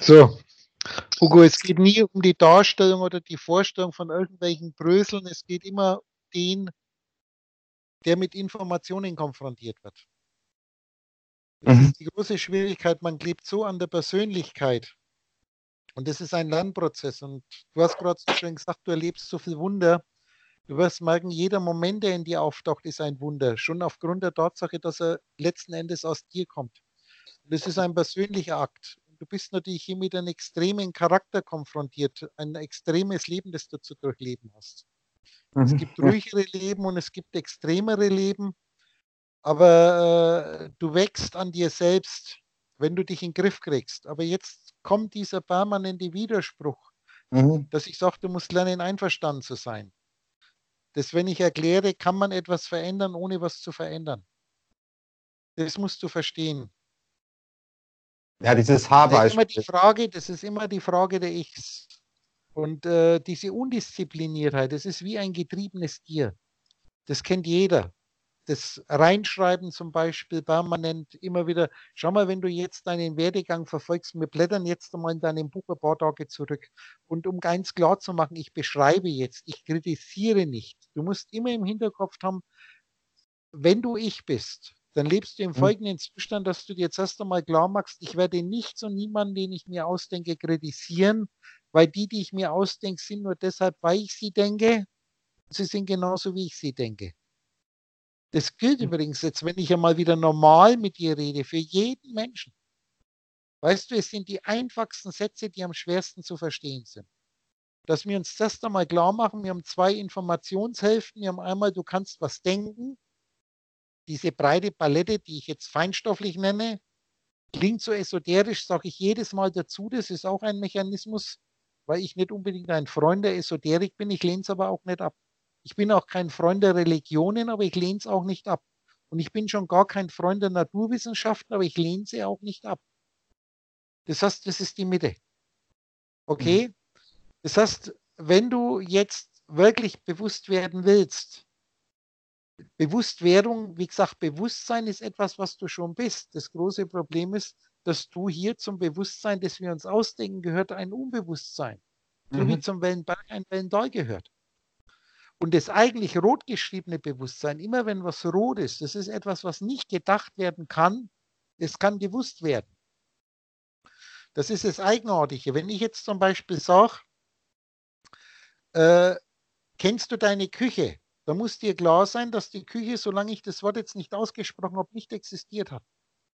So, Hugo, es geht nie um die Darstellung oder die Vorstellung von irgendwelchen Bröseln. Es geht immer um den, der mit Informationen konfrontiert wird. Das Mhm. ist die große Schwierigkeit. Man klebt so an der Persönlichkeit. Und das ist ein Lernprozess. Und du hast gerade so schön gesagt, du erlebst so viel Wunder. Du wirst merken, jeder Moment, der in dir auftaucht, ist ein Wunder. Schon aufgrund der Tatsache, dass er letzten Endes aus dir kommt. Und es ist ein persönlicher Akt. Du bist natürlich hier mit einem extremen Charakter konfrontiert, ein extremes Leben, das du zu durchleben hast. Es Mhm. gibt Ja. ruhigere Leben und es gibt extremere Leben, aber du wächst an dir selbst, wenn du dich in den Griff kriegst. Aber jetzt kommt dieser permanente Widerspruch, Mhm. dass ich sage, du musst lernen, einverstanden zu sein. Das, wenn ich erkläre, kann man etwas verändern, ohne was zu verändern. Das musst du verstehen. Ja, dieses Das Haarbeispiel. Das ist immer die Frage der Ichs. Und diese Undiszipliniertheit, das ist wie ein getriebenes Tier. Das kennt jeder. Das Reinschreiben zum Beispiel permanent immer wieder. Schau mal, wenn du jetzt deinen Werdegang verfolgst, wir blättern jetzt einmal in deinem Buch ein paar Tage zurück. Und um ganz klar zu machen, ich beschreibe jetzt, ich kritisiere nicht. Du musst immer im Hinterkopf haben, wenn du ich bist, dann lebst du im Mhm. folgenden Zustand, dass du dir jetzt erst einmal klar machst, ich werde nichts und niemanden, den ich mir ausdenke, kritisieren, weil die ich mir ausdenke, sind nur deshalb, weil ich sie denke. Sie sind genauso, wie ich sie denke. Das gilt übrigens jetzt, wenn ich einmal wieder normal mit dir rede, für jeden Menschen. Weißt du, es sind die einfachsten Sätze, die am schwersten zu verstehen sind. Dass wir uns das einmal klar machen, wir haben zwei Informationshälften. Wir haben einmal, du kannst was denken, diese breite Palette, die ich jetzt feinstofflich nenne, klingt so esoterisch, sage ich jedes Mal dazu. Das ist auch ein Mechanismus, weil ich nicht unbedingt ein Freund der Esoterik bin. Ich lehne es aber auch nicht ab. Ich bin auch kein Freund der Religionen, aber ich lehne es auch nicht ab. Und ich bin schon gar kein Freund der Naturwissenschaften, aber ich lehne sie auch nicht ab. Das heißt, das ist die Mitte. Mhm. Okay? Das heißt, wenn du jetzt wirklich bewusst werden willst, Bewusstwerdung, wie gesagt, Bewusstsein ist etwas, was du schon bist. Das große Problem ist, dass du hier zum Bewusstsein, das wir uns ausdenken, gehört ein Unbewusstsein. So wie Mhm. zum Wellenberg ein Wellental gehört. Und das eigentlich rot geschriebene Bewusstsein, immer wenn was rot ist, das ist etwas, was nicht gedacht werden kann, es kann gewusst werden. Das ist das Eigenartige. Wenn ich jetzt zum Beispiel sage, äh, kennst du deine Küche? Da muss dir klar sein, dass die Küche, solange ich das Wort jetzt nicht ausgesprochen habe, nicht existiert hat.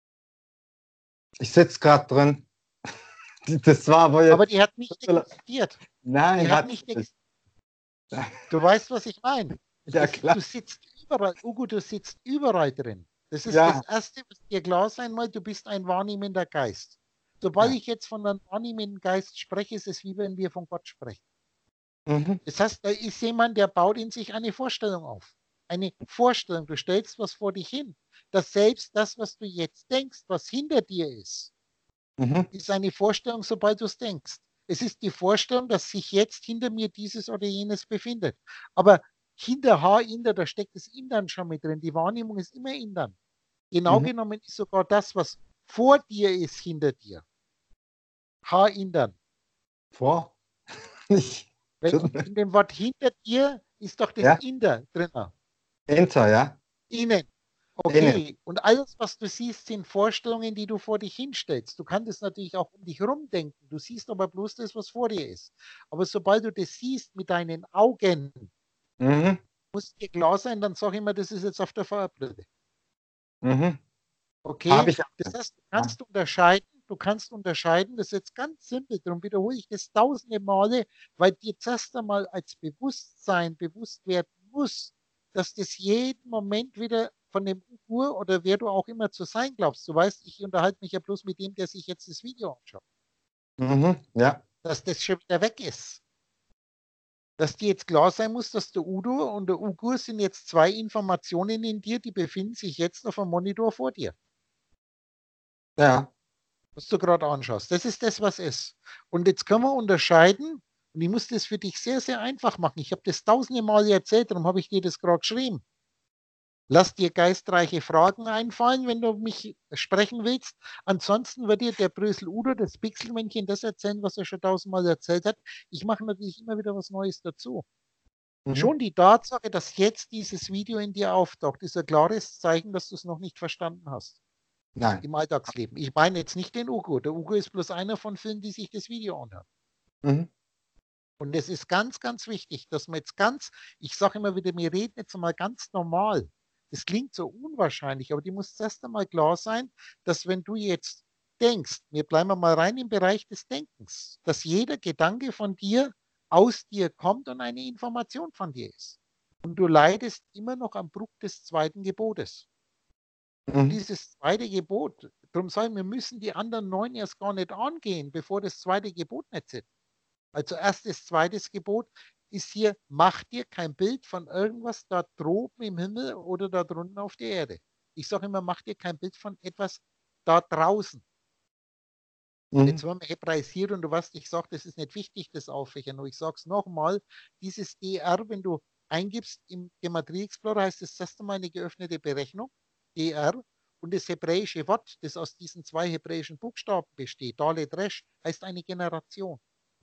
Ich sitze gerade drin. Das war aber Aber jetzt. die hat nicht existiert. Die Nein, hat hat nicht nicht. existiert. Du weißt, was ich meine. Ja, klar. Du sitzt überall, Ugo, du sitzt überall drin. Das ist das Ja. Erste, was dir klar sein muss, du bist ein wahrnehmender Geist. Sobald Ja. ich jetzt von einem wahrnehmenden Geist spreche, ist es wie wenn wir von Gott sprechen. Mhm. Das heißt, da ist jemand, der baut in sich eine Vorstellung auf. Eine Vorstellung. Du stellst was vor dich hin. Dass selbst das, was du jetzt denkst, was hinter dir Mhm. ist eine Vorstellung, sobald du es denkst. Es ist die Vorstellung, dass sich jetzt hinter mir dieses oder jenes befindet. Aber hinter H-Inder, da steckt das Indern schon mit drin. Die Wahrnehmung ist immer Indern. Genau Mhm. genommen ist sogar das, was vor dir ist, hinter dir. H-Indern. Vor. Nicht. Wenn in dem Wort hinter dir ist doch das Ja. Inder drin. Enter, ja. Innen. Innen. Okay, und alles, was du siehst, sind Vorstellungen, die du vor dich hinstellst. Du kannst es natürlich auch um dich herum denken. Du siehst aber bloß das, was vor dir ist. Aber sobald du das siehst mit deinen Augen, Mhm. muss dir klar sein, dann sag ich immer, das ist jetzt auf der Feuerbrille. Mhm. Habe Okay? ich. Das heißt, Ja. du kannst unterscheiden, das ist jetzt ganz simpel, darum wiederhole ich das tausende Male, weil dir zuerst einmal als Bewusstsein bewusst werden muss, dass das jeden Moment wieder von dem Uhr oder wer du auch immer zu sein glaubst. Du weißt, ich unterhalte mich ja bloß mit dem, der sich jetzt das Video anschaut, Mhm. Ja. dass das schon wieder weg ist. Dass dir jetzt klar sein muss, dass der Udo und der Ugur sind jetzt zwei Informationen in dir, die befinden sich jetzt auf dem Monitor vor dir, Ja. was du gerade anschaust. Das ist das, was ist. Und jetzt können wir unterscheiden, und ich muss das für dich sehr, sehr einfach machen. Ich habe das tausende Male erzählt, darum habe ich dir das gerade geschrieben. Lass dir geistreiche Fragen einfallen, wenn du mich sprechen willst. Ansonsten wird dir der Brösel Udo, das Pixelmännchen, das erzählen, was er schon tausendmal erzählt hat. Ich mache natürlich immer wieder was Neues dazu. Mhm. Schon die Tatsache, dass jetzt dieses Video in dir auftaucht, ist ein klares Zeichen, dass du es noch nicht verstanden hast Nein. im Alltagsleben. Ich meine jetzt nicht den Ugo. Der Ugo ist bloß einer von vielen, die sich das Video anhören. Mhm. Und es ist ganz, ganz wichtig, dass man jetzt ganz, ich sage immer wieder, wir reden jetzt mal ganz normal. Das klingt so unwahrscheinlich, aber die muss erst einmal klar sein, dass wenn du jetzt denkst, wir bleiben mal rein im Bereich des Denkens, dass jeder Gedanke von dir aus dir kommt und eine Information von dir ist. Und du leidest immer noch am Bruch des zweiten Gebotes. Und Mhm. dieses zweite Gebot, darum sagen wir, müssen die anderen 9 erst gar nicht angehen, bevor das zweite Gebot nicht sind. Also erstes, zweites Gebot ist hier, mach dir kein Bild von irgendwas da droben im Himmel oder da drunten auf der Erde. Ich sage immer, mach dir kein Bild von etwas da draußen. Und Mhm. jetzt werden wir hebraisiert und du weißt, ich sage, das ist nicht wichtig, das Auffächern. Und ich sage es nochmal, dieses DR, wenn du eingibst im Gematria Explorer, heißt das erste Mal eine geöffnete Berechnung, DR. Und das hebräische Wort, das aus diesen 2 hebräischen Buchstaben besteht, Dalet Resh, heißt eine Generation.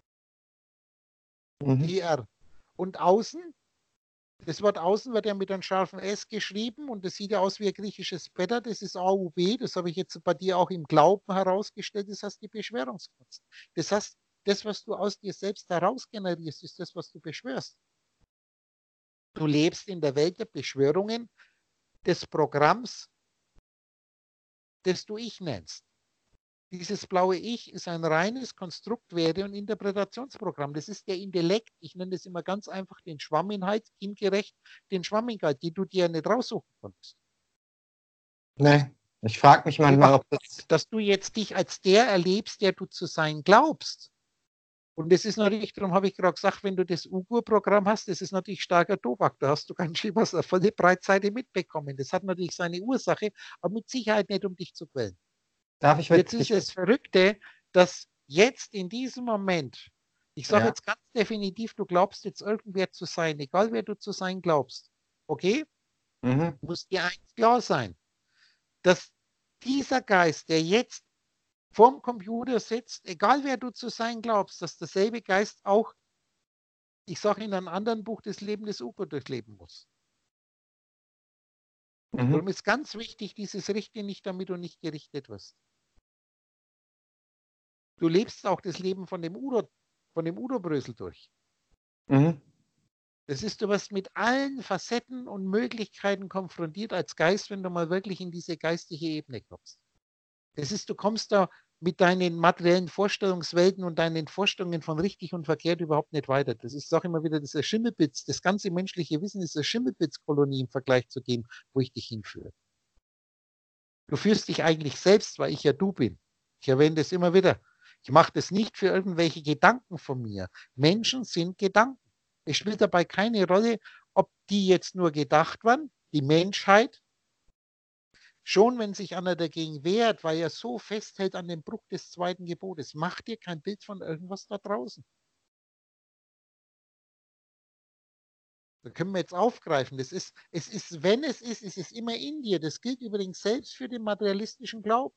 Mhm. DR. Und außen, das Wort außen wird ja mit einem scharfen S geschrieben und das sieht ja aus wie ein griechisches Beta, das ist AUB, das habe ich jetzt bei dir auch im Glauben herausgestellt, das heißt die Beschwörungskunst. Das heißt, das, was du aus dir selbst heraus generierst, ist das, was du beschwörst. Du lebst in der Welt der Beschwörungen des Programms, das du Ich nennst. Dieses blaue Ich ist ein reines Konstruktwerte- und Interpretationsprogramm. Das ist der Intellekt. Ich nenne das immer ganz einfach den Schwamminhalt, kindgerecht, den Schwamminhalt, die du dir nicht raussuchen konntest. Nee. Ich frage mich manchmal, Ja, ob das. dass du jetzt dich als der erlebst, der du zu sein glaubst. Und das ist natürlich, darum habe ich gerade gesagt, wenn du das Ugur-Programm hast, das ist natürlich starker Tobak. Da hast du ganz schön was von der Breitseite mitbekommen. Das hat natürlich seine Ursache, aber mit Sicherheit nicht, um dich zu quälen. Darf ich Und jetzt mit ist dich? es Verrückte, dass jetzt in diesem Moment, ich sage Ja. jetzt ganz definitiv, du glaubst jetzt irgendwer zu sein, egal wer du zu sein glaubst. Okay? Mhm. Muss dir eins klar sein, dass dieser Geist, der jetzt vorm Computer sitzt, egal wer du zu sein glaubst, dass derselbe Geist auch, ich sage in einem anderen Buch, das Leben des Ugo durchleben muss. Mhm. Darum ist ganz wichtig, dieses Richte nicht, damit du nicht gerichtet wirst. Du lebst auch das Leben von dem Udo-Brösel durch. Mhm. Das ist, du wirst mit allen Facetten und Möglichkeiten konfrontiert als Geist, wenn du mal wirklich in diese geistige Ebene kommst. Das ist, du kommst da mit deinen materiellen Vorstellungswelten und deinen Vorstellungen von richtig und verkehrt überhaupt nicht weiter. Das ist, sage immer wieder, das ist Schimmelpilz. Das ganze menschliche Wissen ist eine Schimmelpilzkolonie im Vergleich zu dem, wo ich dich hinführe. Du führst dich eigentlich selbst, weil ich ja du bin. Ich erwähne das immer wieder. Ich mache das nicht für irgendwelche Gedanken von mir. Menschen sind Gedanken. Es spielt dabei keine Rolle, ob die jetzt nur gedacht waren, die Menschheit, schon wenn sich einer dagegen wehrt, weil er so festhält an dem Bruch des zweiten Gebotes, mach dir kein Bild von irgendwas da draußen. Da können wir jetzt aufgreifen. Es ist, wenn es ist immer in dir. Das gilt übrigens selbst für den materialistischen Glauben.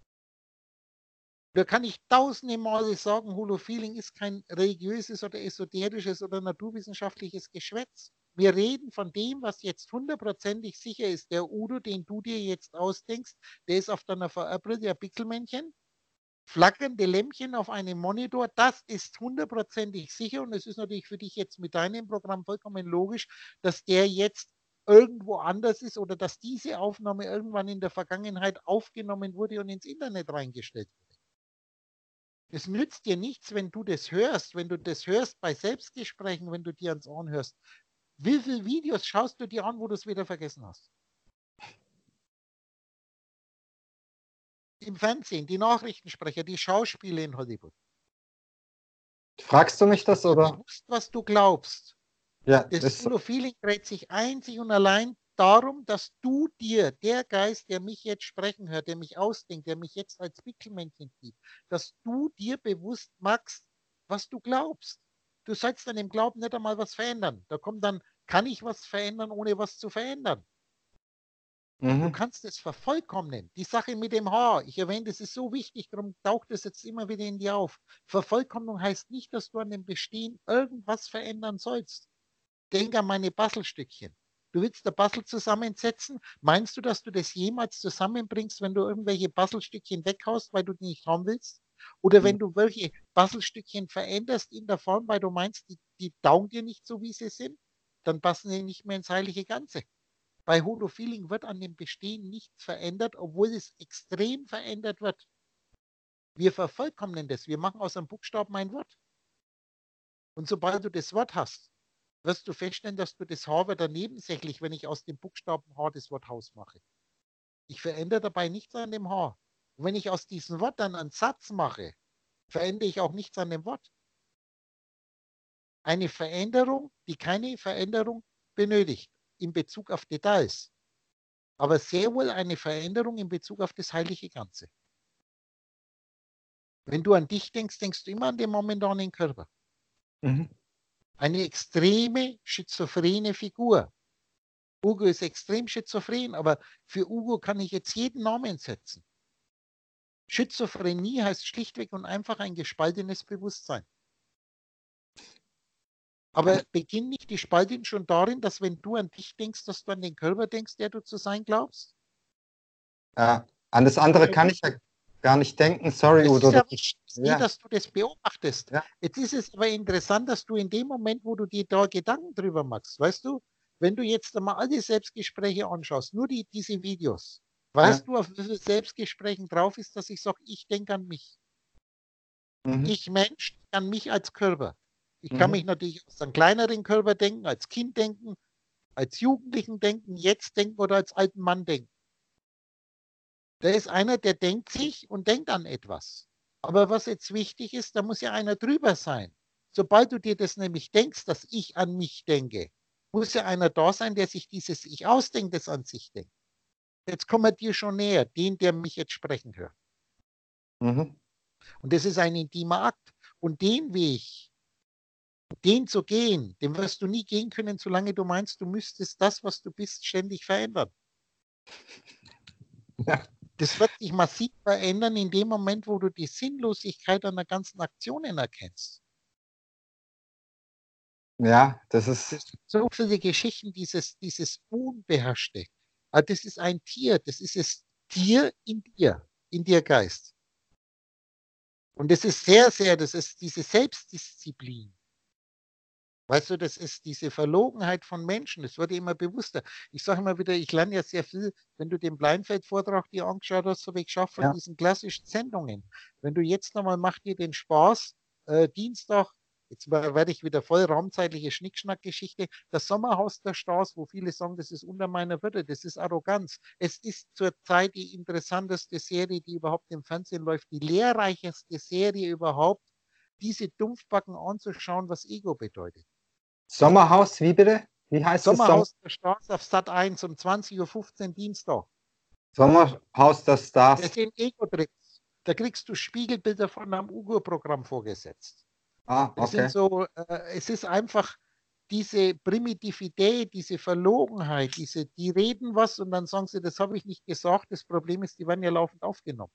Da kann ich tausende Male sagen, Holofeeling ist kein religiöses oder esoterisches oder naturwissenschaftliches Geschwätz. Wir reden von dem, was jetzt hundertprozentig sicher ist. Der Udo, den du dir jetzt ausdenkst, der ist auf deiner VR-Brille der Pixelmännchen, flackernde Lämpchen auf einem Monitor, das ist hundertprozentig sicher und es ist natürlich für dich jetzt mit deinem Programm vollkommen logisch, dass der jetzt irgendwo anders ist oder dass diese Aufnahme irgendwann in der Vergangenheit aufgenommen wurde und ins Internet reingestellt wurde. Es nützt dir nichts, wenn du das hörst, wenn du das hörst bei Selbstgesprächen, wenn du dir ans Ohren hörst. Wie viele Videos schaust du dir an, wo du es wieder vergessen hast? Im Fernsehen, die Nachrichtensprecher, die Schauspieler in Hollywood. Fragst du mich das Ist dir oder? bewusst, was du glaubst? Ja, Das ist so. Uno-Feeling dreht sich einzig und allein darum, dass du dir, der Geist, der mich jetzt sprechen hört, der mich ausdenkt, der mich jetzt als Pickelmännchen sieht, dass du dir bewusst machst, was du glaubst. Du sollst dann im Glauben nicht einmal was verändern. Da kommt dann, kann ich was verändern, ohne was zu verändern? Du Mhm. kannst es vervollkommnen. Die Sache mit dem Haar, ich erwähne, das ist so wichtig, darum taucht es jetzt immer wieder in dir auf. Vervollkommnung heißt nicht, dass du an dem Bestehen irgendwas verändern sollst. Denk an meine Bastelstückchen. Du willst ein Bastel zusammensetzen. Meinst du, dass du das jemals zusammenbringst, wenn du irgendwelche Bastelstückchen weghaust, weil du die nicht haben willst? Oder wenn du welche Bastelstückchen veränderst in der Form, weil du meinst, die taugen dir nicht so, wie sie sind, dann passen sie nicht mehr ins heilige Ganze. Bei Holo Feeling wird an dem Bestehen nichts verändert, obwohl es extrem verändert wird. Wir vervollkommnen das. Wir machen aus einem Buchstaben ein Wort. Und sobald du das Wort hast, wirst du feststellen, dass du das H wieder nebensächlich, wenn ich aus dem Buchstaben H das Wort Haus mache. Ich verändere dabei nichts an dem H. Und wenn ich aus diesem Wort dann einen Satz mache, verändere ich auch nichts an dem Wort. Eine Veränderung, die keine Veränderung benötigt in Bezug auf Details, aber sehr wohl eine Veränderung in Bezug auf das heilige Ganze. Wenn du an dich denkst, denkst du immer an den momentanen Körper. Mhm. Eine extreme schizophrene Figur. Ugo ist extrem schizophren, aber für Ugo kann ich jetzt jeden Namen setzen. Schizophrenie heißt schlichtweg und einfach ein gespaltenes Bewusstsein. Aber beginnt nicht die Spaltung schon darin, dass wenn du an dich denkst, dass du an den Körper denkst, der du zu sein glaubst? An das andere kann ich ja gar nicht denken. Sorry, Es Udo. ist ja wichtig, Ja, dass du das beobachtest. ja. Jetzt ist es aber interessant, dass du in dem Moment, wo du dir da Gedanken drüber machst, weißt du, wenn du jetzt einmal alle Selbstgespräche anschaust, nur diese Videos, Ja. weißt du, auf wie vielen Selbstgesprächen drauf ist, dass ich sage, ich denke an mich. Mhm. Ich Mensch an mich als Körper. Ich kann Mhm. mich natürlich aus einem kleineren Körper denken, als Kind denken, als Jugendlichen denken, jetzt denken oder als alten Mann denken. Da ist einer, der denkt sich und denkt an etwas. Aber was jetzt wichtig ist, da muss ja einer drüber sein. Sobald du dir das nämlich denkst, dass ich an mich denke, muss ja einer da sein, der sich dieses Ich ausdenkt, das an sich denkt. Jetzt kommen wir dir schon näher, den, der mich jetzt sprechen hört. Mhm. Und das ist ein intimer Akt. Und den Weg, den zu gehen, den wirst du nie gehen können, solange du meinst, du müsstest das, was du bist, ständig verändern. Ja. Das wird sich massiv verändern in dem Moment, wo du die Sinnlosigkeit einer ganzen Aktionen erkennst. Ja, das ist. Das sind so viele Geschichten, dieses Unbeherrschte. Aber das ist ein Tier, das ist das Tier in dir Geist. Und das ist das ist diese Selbstdisziplin. Weißt du, das ist diese Verlogenheit von Menschen. Das wurde immer bewusster. Ich sage immer wieder, ich lerne ja sehr viel, wenn du den Bleinfeld-Vortrag dir angeschaut hast, habe ich geschafft von Ja. diesen klassischen Sendungen. Wenn du jetzt nochmal, mach dir den Spaß, Dienstag, jetzt werde ich wieder voll raumzeitliche Schnickschnack-Geschichte, das Sommerhaus der Stars, wo viele sagen, das ist unter meiner Würde, das ist Arroganz. Es ist zurzeit die interessanteste Serie, die überhaupt im Fernsehen läuft, die lehrreichste Serie überhaupt, diese Dumpfbacken anzuschauen, was Ego bedeutet. Sommerhaus, wie bitte? Wie heißt es? Sommerhaus der Stars auf Sat 1 um 20:15 Uhr Dienstag. Sommerhaus der Das Stars. sind Ego-Tricks. Da kriegst du Spiegelbilder von einem Ugo-Programm vorgesetzt. Ah, Das sind okay. so, es ist einfach diese Primitivität, diese Verlogenheit, die reden was und dann sagen sie, das habe ich nicht gesagt. Das Problem ist, die werden ja laufend aufgenommen.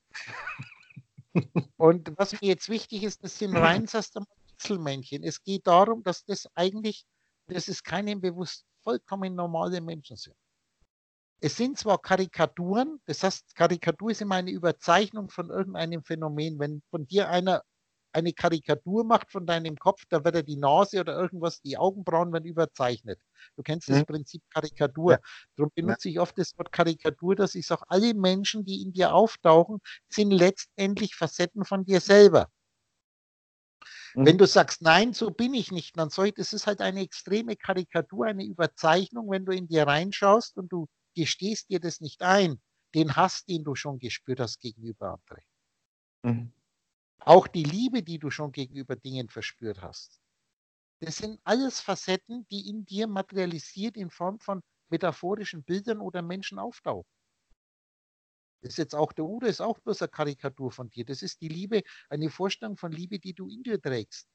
Und was mir jetzt wichtig ist, das sind rein Pixelmännchen. Es geht darum, dass das ist keinem bewusst vollkommen normale Menschen sind. Es sind zwar Karikaturen, das heißt, Karikatur ist immer eine Überzeichnung von irgendeinem Phänomen. Wenn von dir einer eine Karikatur macht von deinem Kopf, da wird er die Nase oder irgendwas, die Augenbrauen werden überzeichnet. Du kennst das Mhm. Prinzip Ja. Karikatur. Darum Ja. benutze ich oft das Wort Karikatur, dass ich sage, alle Menschen, die in dir auftauchen, sind letztendlich Facetten von dir selber. Wenn Mhm. du sagst, nein, so bin ich nicht, dann soll das ist halt eine extreme Karikatur, eine Überzeichnung, wenn du in dir reinschaust und du gestehst dir das nicht ein, den Hass, den du schon gespürt hast gegenüber anderen. Mhm. Auch die Liebe, die du schon gegenüber Dingen verspürt hast. Das sind alles Facetten, die in dir materialisiert in Form von metaphorischen Bildern oder Menschen auftauchen. Das ist jetzt auch der Udo, ist auch bloß eine Karikatur von dir. Das ist die Liebe, eine Vorstellung von Liebe, die du in dir trägst.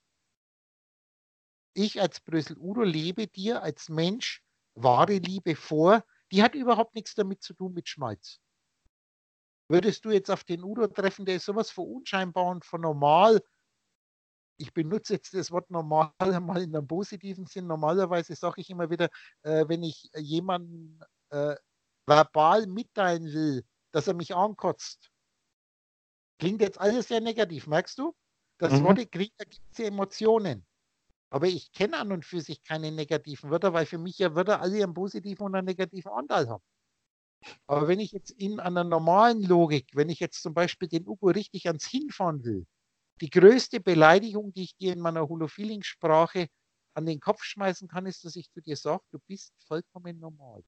Ich als Brösel Udo lebe dir als Mensch wahre Liebe vor, Die hat überhaupt nichts damit zu tun mit Schmalz. Würdest du jetzt auf den Udo treffen, der ist sowas von unscheinbar und von normal. Ich benutze jetzt das Wort normal mal in einem positiven Sinn. Normalerweise sage ich immer wieder, wenn ich jemanden verbal mitteilen will, dass er mich ankotzt. Klingt jetzt alles sehr negativ, merkst du? Das Mhm. Worte kriegen da gewisse Emotionen. Aber ich kenne an und für sich keine negativen Wörter, weil für mich ja Wörter alle einen positiven und einen negativen Anteil haben. Aber wenn ich jetzt in einer normalen Logik, wenn ich jetzt zum Beispiel den Ugo richtig ans Hinfahren will, die größte Beleidigung, die ich dir in meiner Holo-Feeling-Sprache an den Kopf schmeißen kann, ist, dass ich zu dir sage, du bist vollkommen normal.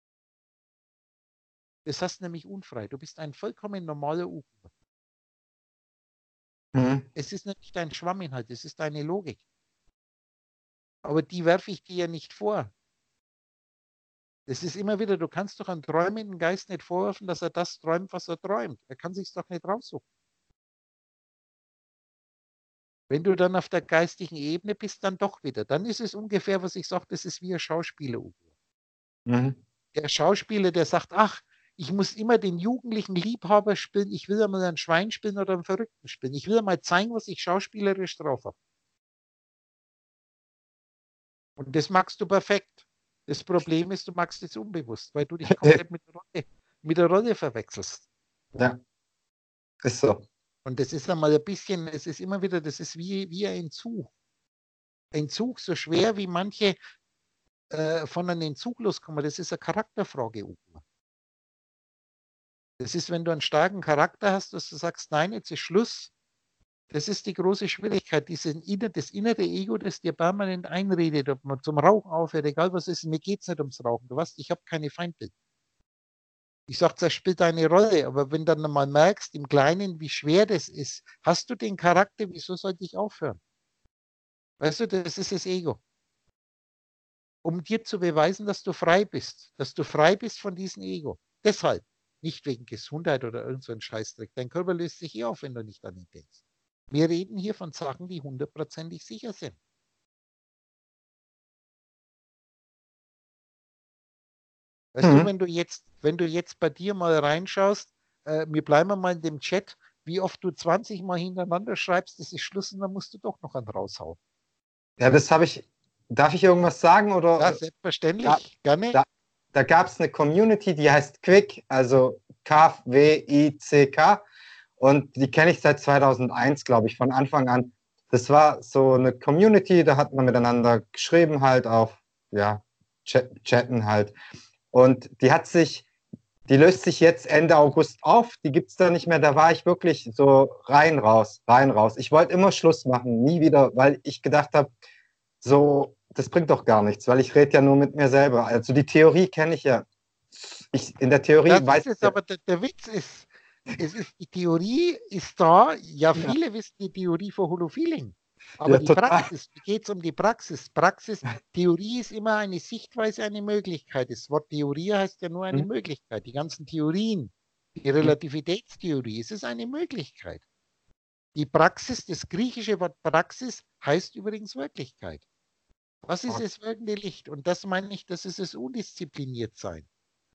Das heißt nämlich unfrei. Du bist ein vollkommen normaler Ugo. Mhm. Es ist nicht dein Schwamminhalt, es ist deine Logik. Aber die werfe ich dir ja nicht vor. Das ist immer wieder, du kannst doch einem träumenden Geist nicht vorwerfen, dass er das träumt, was er träumt. Er kann sich doch nicht raussuchen. Wenn du dann auf der geistigen Ebene bist, dann doch wieder. Dann ist es ungefähr, was ich sage, das ist wie ein Schauspieler, Ugo. Mhm. Der Schauspieler, der sagt, ach, ich muss immer den jugendlichen Liebhaber spielen, ich will einmal ein Schwein spielen oder einen Verrückten spielen. Ich will einmal zeigen, was ich schauspielerisch drauf habe. Und das magst du perfekt. Das Problem ist, du magst es unbewusst, weil du dich komplett mit der Rolle verwechselst. Ja, ist so. Und das ist einmal ein bisschen, es ist immer wieder, das ist wie ein Zug. Ein Zug, so schwer wie manche von einem Zug loskommen, das ist eine Charakterfrage, Uwe. Das ist, wenn du einen starken Charakter hast, dass du sagst, nein, jetzt ist Schluss. Das ist die große Schwierigkeit, das innere Ego, das dir permanent einredet, ob man zum Rauchen aufhört, egal was ist, mir geht es nicht ums Rauchen. Du weißt, ich habe keine Feindbild. Ich sage, das spielt eine Rolle, aber wenn du dann mal merkst, im Kleinen, wie schwer das ist, hast du den Charakter, wieso sollte ich aufhören? Weißt du, das ist das Ego. Um dir zu beweisen, dass du frei bist von diesem Ego. Deshalb, nicht wegen Gesundheit oder irgend so ein Scheißdreck. Dein Körper löst sich auf, wenn du nicht an ihn denkst. Wir reden hier von Sachen, die hundertprozentig sicher sind. Weißt du, Mhm. wenn du jetzt bei dir mal reinschaust, wir bleiben mal in dem Chat, wie oft du 20 Mal hintereinander schreibst, das ist Schluss und dann musst du doch noch einen raushauen. Ja, das habe ich. Darf ich irgendwas sagen? Ja, Oder da, selbstverständlich, gerne. da, da gab es eine Community, die heißt Quick, also Kwick. Und die kenne ich seit 2001, glaube ich, von Anfang an. Das war so eine Community, da hat man miteinander geschrieben, halt auf, ja, chatten halt. Und die löst sich jetzt Ende August auf, die gibt es da nicht mehr. Da war ich wirklich so rein, raus, rein, raus. Ich wollte immer Schluss machen, nie wieder, weil ich gedacht habe, so, das bringt doch gar nichts, weil ich rede ja nur mit mir selber. Also die Theorie kenne ich ja. In der Theorie Das weiß ist ich es, ja. aber der Witz ist, die Theorie ist da. Ja, Ja, viele wissen die Theorie von Holofeeling. Aber ja, die total. Praxis, wie geht es um die Praxis? Theorie ist immer eine Sichtweise, eine Möglichkeit. Das Wort Theorie heißt ja nur eine Hm, Möglichkeit. Die ganzen Theorien, die hm, Relativitätstheorie, es ist eine Möglichkeit. Die Praxis, das griechische Wort Praxis heißt übrigens Wirklichkeit. Was ist das wirkende Licht? Und das meine ich, das ist das Undiszipliniertsein.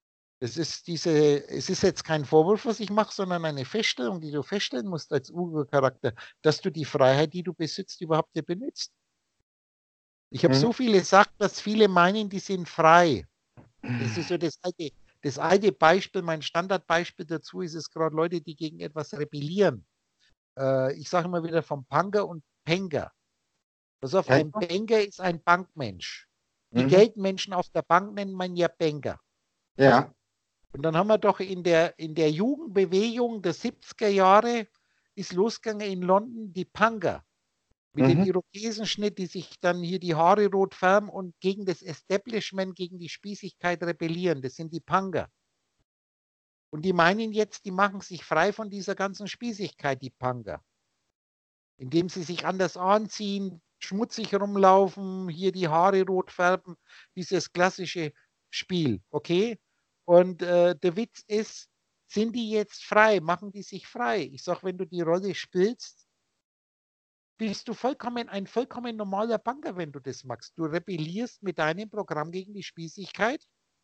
Es ist jetzt kein Vorwurf, was ich mache, sondern eine Feststellung, die du feststellen musst als Urcharakter, dass du die Freiheit, die du besitzt, überhaupt nicht benutzt. Ich habe hm, so viele Sachen, dass viele meinen, die sind frei. Das ist so das alte Beispiel, mein Standardbeispiel dazu ist es gerade Leute, die gegen etwas rebellieren. Ich sage immer wieder vom Punker und Penker. Pass auf, ja, ein Banker ist ein Bankmensch. Die mhm, Geldmenschen auf der Bank nennt man ja Banker. ja, Und dann haben wir doch in der Jugendbewegung der 70er Jahre ist losgegangen in London die Punker mit dem mhm, Irokesenschnitt, die sich dann hier die Haare rot färben und gegen das Establishment, gegen die Spießigkeit rebellieren. Das sind die Punker. Und die meinen jetzt, die machen sich frei von dieser ganzen Spießigkeit, die Punker. Indem sie sich anders anziehen, schmutzig rumlaufen, hier die Haare rot färben, dieses klassische Spiel, okay? Und der Witz ist, sind die jetzt frei? Machen die sich frei? Ich sage, wenn du die Rolle spielst, bist du ein vollkommen normaler Banker, wenn du das magst. Du rebellierst mit deinem Programm gegen die Spießigkeit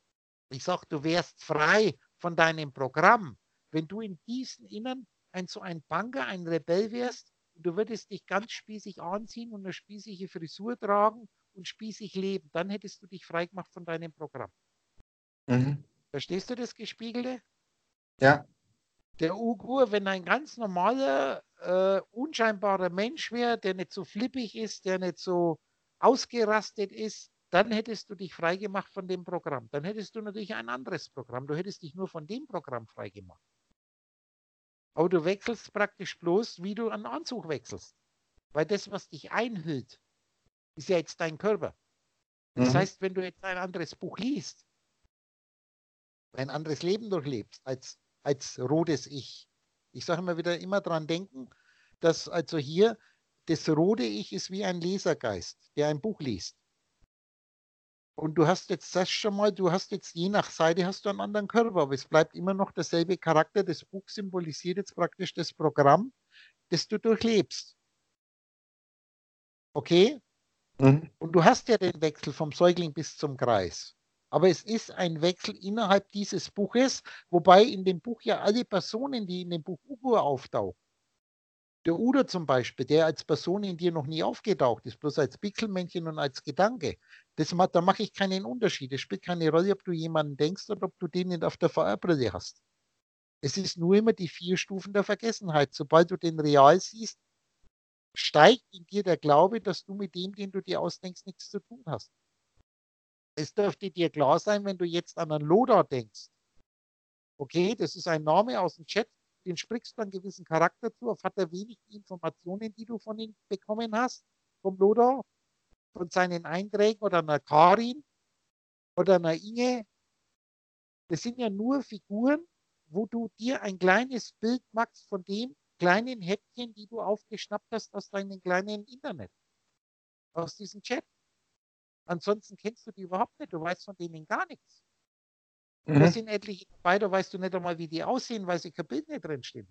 Ich sage, du wärst frei von deinem Programm, wenn du in diesem Innern so ein Banker, ein Rebell wärst und du würdest dich ganz spießig anziehen und eine spießige Frisur tragen und spießig leben. Dann hättest du dich frei gemacht von deinem Programm. Mhm. Verstehst du das Gespiegelte? Ja. Der Ugur, wenn ein ganz normaler, unscheinbarer Mensch wäre, der nicht so flippig ist, der nicht so ausgerastet ist, dann hättest du dich freigemacht von dem Programm. Dann hättest du natürlich ein anderes Programm. Du hättest dich nur von dem Programm freigemacht. Aber du wechselst praktisch bloß, wie du einen Anzug wechselst. Weil das, was dich einhüllt, ist ja jetzt dein Körper. Das Mhm. heißt, wenn du jetzt ein anderes Buch liest, ein anderes Leben durchlebst als rotes Ich. Ich sage immer wieder, immer dran denken, dass also hier das rote Ich ist wie ein Lesergeist, der ein Buch liest. Und du hast jetzt das schon mal, du hast jetzt je nach Seite hast du einen anderen Körper, aber es bleibt immer noch derselbe Charakter. Das Buch symbolisiert jetzt praktisch das Programm, das du durchlebst. Okay? Mhm. Und du hast ja den Wechsel vom Säugling bis zum Kreis. Aber es ist ein Wechsel innerhalb dieses Buches, wobei in dem Buch ja alle Personen, die in dem Buch Ugo auftauchen, der Udo zum Beispiel, der als Person in dir noch nie aufgetaucht ist, bloß als Pixelmännchen und als Gedanke, da mache ich keinen Unterschied. Es spielt keine Rolle, ob du jemanden denkst oder ob du den nicht auf der VR-Brille hast. Es ist nur immer die 4 Stufen der Vergessenheit. Sobald du den real siehst, steigt in dir der Glaube, dass du mit dem, den du dir ausdenkst, nichts zu tun hast. Es dürfte dir klar sein, wenn du jetzt an einen Loda denkst. Okay, das ist ein Name aus dem Chat, den sprichst du einen gewissen Charakter zu, auf hat er wenig die Informationen, die du von ihm bekommen hast, vom Loda, von seinen Einträgen oder einer Karin oder einer Inge. Das sind ja nur Figuren, wo du dir ein kleines Bild machst von dem kleinen Häppchen, die du aufgeschnappt hast aus deinem kleinen Internet, aus diesem Chat. Ansonsten kennst du die überhaupt nicht, du weißt von denen gar nichts. Und da Mhm. sind etliche dabei, da weißt du nicht einmal, wie die aussehen, weil sie kein Bild nicht drinstehen.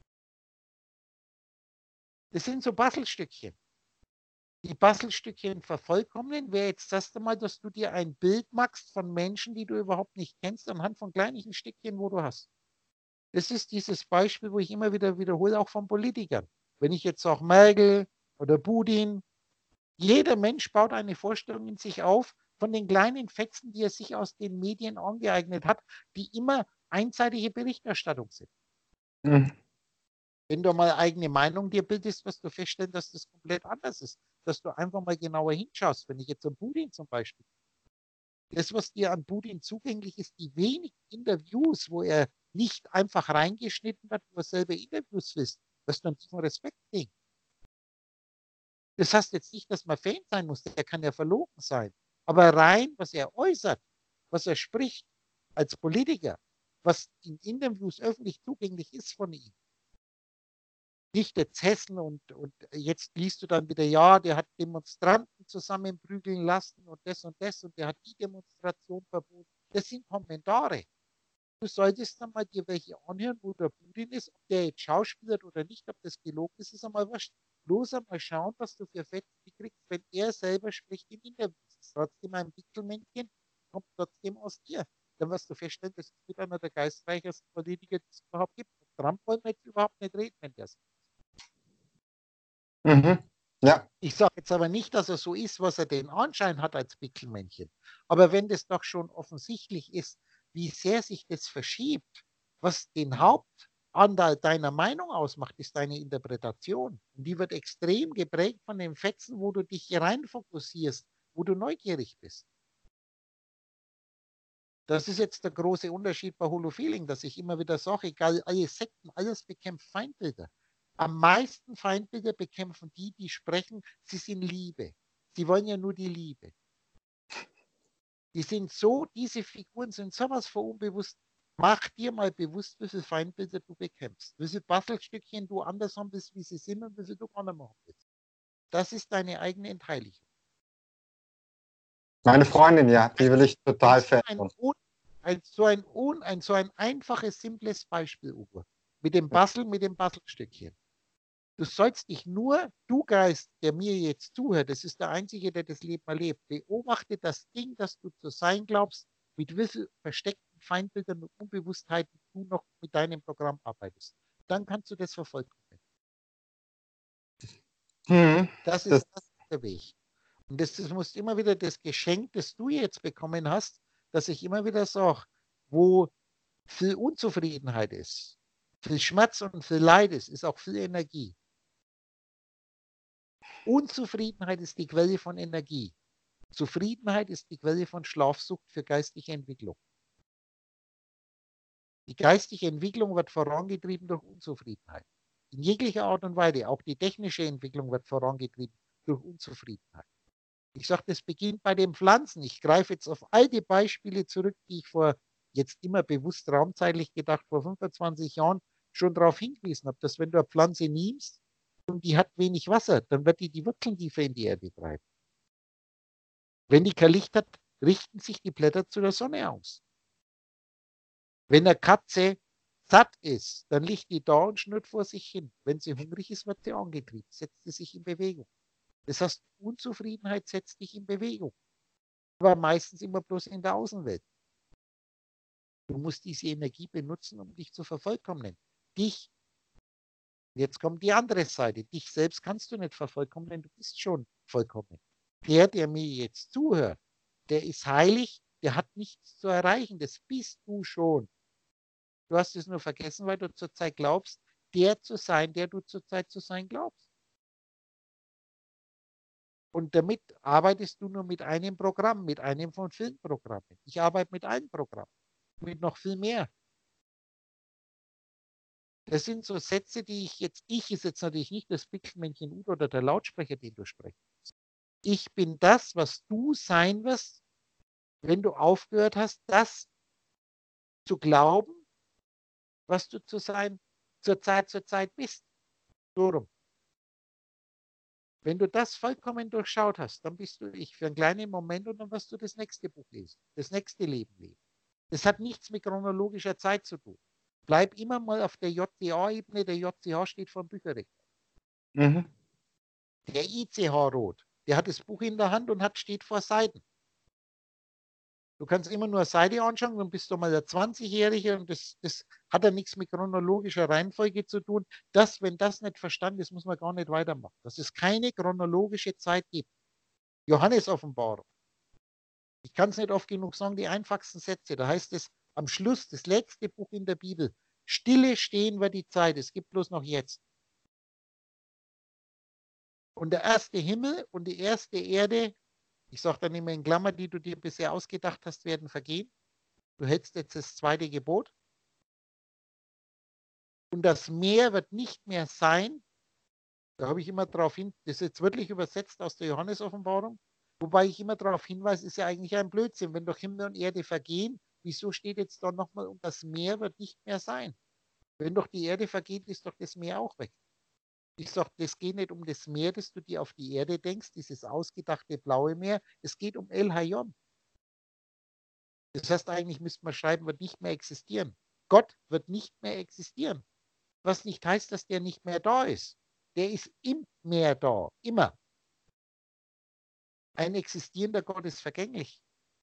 Das sind so Bastelstückchen. Die Bastelstückchen vervollkommnen wäre jetzt das einmal, dass du dir ein Bild machst von Menschen, die du überhaupt nicht kennst, anhand von kleinen Stückchen, wo du hast. Das ist dieses Beispiel, wo ich immer wieder wiederhole, auch von Politikern. Wenn ich jetzt sage Merkel oder Putin, jeder Mensch baut eine Vorstellung in sich auf von den kleinen Fetzen, die er sich aus den Medien angeeignet hat, die immer einseitige Berichterstattung sind. Mhm. Wenn du mal eigene Meinung dir bildest, wirst du feststellen, dass das komplett anders ist. Dass du einfach mal genauer hinschaust. Wenn ich jetzt an Putin zum Beispiel, das, was dir an Putin zugänglich ist, die wenigen Interviews, wo er nicht einfach reingeschnitten wird, wo er selber Interviews liest, wirst du einen tiefen Respekt kriegen. Das heißt jetzt nicht, dass man Fan sein muss, der kann ja verlogen sein. Aber rein, was er äußert, was er spricht als Politiker, was in Interviews öffentlich zugänglich ist von ihm, nicht jetzt Hessen und jetzt liest du dann wieder, ja, der hat Demonstranten zusammenprügeln lassen und und der hat die Demonstration verboten. Das sind Kommentare. Du solltest dann mal dir welche anhören, wo der Putin ist, ob der jetzt schauspielert oder nicht, ob das gelogen ist, ist einmal wurscht. Bloß einmal schauen, was du für Fetzen kriegst, wenn er selber spricht in Interviews. Das ist trotzdem ein Pixelmännchen, kommt trotzdem aus dir. Dann wirst du feststellen, das ist mit einer der geistreichsten Politiker, die es überhaupt gibt. Und Trump wollen wir jetzt überhaupt nicht reden, wenn der sagt. Mhm. Ja. Ich sage jetzt aber nicht, dass er so ist, was er den Anschein hat als Pixelmännchen. Aber wenn das doch schon offensichtlich ist, wie sehr sich das verschiebt, was den Hauptanteil deiner Meinung ausmacht, ist deine Interpretation. Und die wird extrem geprägt von den Fetzen, wo du dich rein fokussierst, wo du neugierig bist. Das ist jetzt der große Unterschied bei Holofeeling, dass ich immer wieder sage, egal, alle Sekten, alles bekämpft Feindbilder. Am meisten Feindbilder bekämpfen die, die sprechen, sie sind Liebe. Sie wollen ja nur die Liebe. Die sind so, diese Figuren sind sowas von unbewusst. Mach dir mal bewusst, wie viele Feindbilder du bekämpfst. Wie viele Bastelstückchen du anders haben willst, wie sie sind und wie viel du gar nicht machen willst. Das ist deine eigene Entheiligung. Meine Freundin, ja, die will ich Ein, total so verändern. ein einfaches, simples Beispiel, Uwe. Mit dem Bastelstückchen. Du sollst dich nur, du Geist, der mir jetzt zuhört, das ist der Einzige, der das Leben erlebt, beobachte das Ding, das du zu sein glaubst, mit wie viel versteckten Feindbildern und Unbewusstheiten du noch mit deinem Programm arbeitest. Dann kannst du das vervollkommnen. Mhm. Das Das, ist der Weg. Und das muss immer wieder das Geschenk, das du jetzt bekommen hast, dass ich immer wieder sage, wo viel Unzufriedenheit ist, viel Schmerz und viel Leid ist auch viel Energie. Unzufriedenheit ist die Quelle von Energie. Zufriedenheit ist die Quelle von Schlafsucht für geistige Entwicklung. Die geistige Entwicklung wird vorangetrieben durch Unzufriedenheit. In jeglicher Art und Weise. Auch die technische Entwicklung wird vorangetrieben durch Unzufriedenheit. Ich sage, das beginnt bei den Pflanzen. Ich greife jetzt auf all die Beispiele zurück, die ich vor jetzt immer bewusst raumzeitlich gedacht, vor 25 Jahren schon darauf hingewiesen habe, dass wenn du eine Pflanze nimmst und die hat wenig Wasser, dann wird die Wurzeln tiefer in die Erde treiben. Wenn die kein Licht hat, richten sich die Blätter zu der Sonne aus. Wenn eine Katze satt ist, dann liegt die da und schnurrt vor sich hin. Wenn sie hungrig ist, wird sie angetrieben, setzt sie sich in Bewegung. Das heißt, Unzufriedenheit setzt dich in Bewegung, aber meistens immer bloß in der Außenwelt. Du musst diese Energie benutzen, um dich zu vervollkommnen. Dich, jetzt kommt die andere Seite, dich selbst kannst du nicht vervollkommnen, du bist schon vollkommen. Der mir jetzt zuhört, der ist heilig, der hat nichts zu erreichen, das bist du schon. Du hast es nur vergessen, weil du zurzeit glaubst, der zu sein, der du zurzeit zu sein glaubst. Und damit arbeitest du nur mit einem Programm, mit einem von vielen Programmen. Ich arbeite mit allen Programmen, mit noch viel mehr. Das sind so Sätze, die ich ist jetzt natürlich nicht das Pixelmännchen Udo oder der Lautsprecher, den du sprichst. Ich bin das, was du sein wirst, wenn du aufgehört hast, das zu glauben, was du zu sein, zur Zeit bist. So rum. Wenn du das vollkommen durchschaut hast, dann bist du ich für einen kleinen Moment und dann wirst du das nächste Buch lesen, das nächste Leben leben. Das hat nichts mit chronologischer Zeit zu tun. Bleib immer mal auf der JCH-Ebene. Der JCH steht vor dem Bücherregal. mhm. Der ICH-Rot, der hat das Buch in der Hand und steht vor Seiten. Du kannst immer nur eine Seite anschauen, dann bist du mal der 20-Jährige und das hat ja nichts mit chronologischer Reihenfolge zu tun. Wenn das nicht verstanden ist, muss man gar nicht weitermachen. Dass es keine chronologische Zeit gibt. Johannes-Offenbarung. Ich kann es nicht oft genug sagen, die einfachsten Sätze. Da heißt es am Schluss, das letzte Buch in der Bibel, stille stehen wir die Zeit, es gibt bloß noch jetzt. Und der erste Himmel und die erste Erde, ich sage dann immer in Klammer, die du dir bisher ausgedacht hast, werden vergehen. Du hältst jetzt das zweite Gebot. Und das Meer wird nicht mehr sein. Da habe ich immer darauf hin, das ist jetzt wirklich übersetzt aus der Johannes-Offenbarung, wobei ich immer darauf hinweise, ist ja eigentlich ein Blödsinn. Wenn doch Himmel und Erde vergehen, wieso steht jetzt da nochmal, und das Meer wird nicht mehr sein? Wenn doch die Erde vergeht, ist doch das Meer auch weg. Ich sage, das geht nicht um das Meer, das du dir auf die Erde denkst, dieses ausgedachte blaue Meer. Es geht um El Hayom. Das heißt, eigentlich müsste man schreiben, wird nicht mehr existieren. Gott wird nicht mehr existieren. Was nicht heißt, dass der nicht mehr da ist. Der ist im Meer da, immer. Ein existierender Gott ist vergänglich.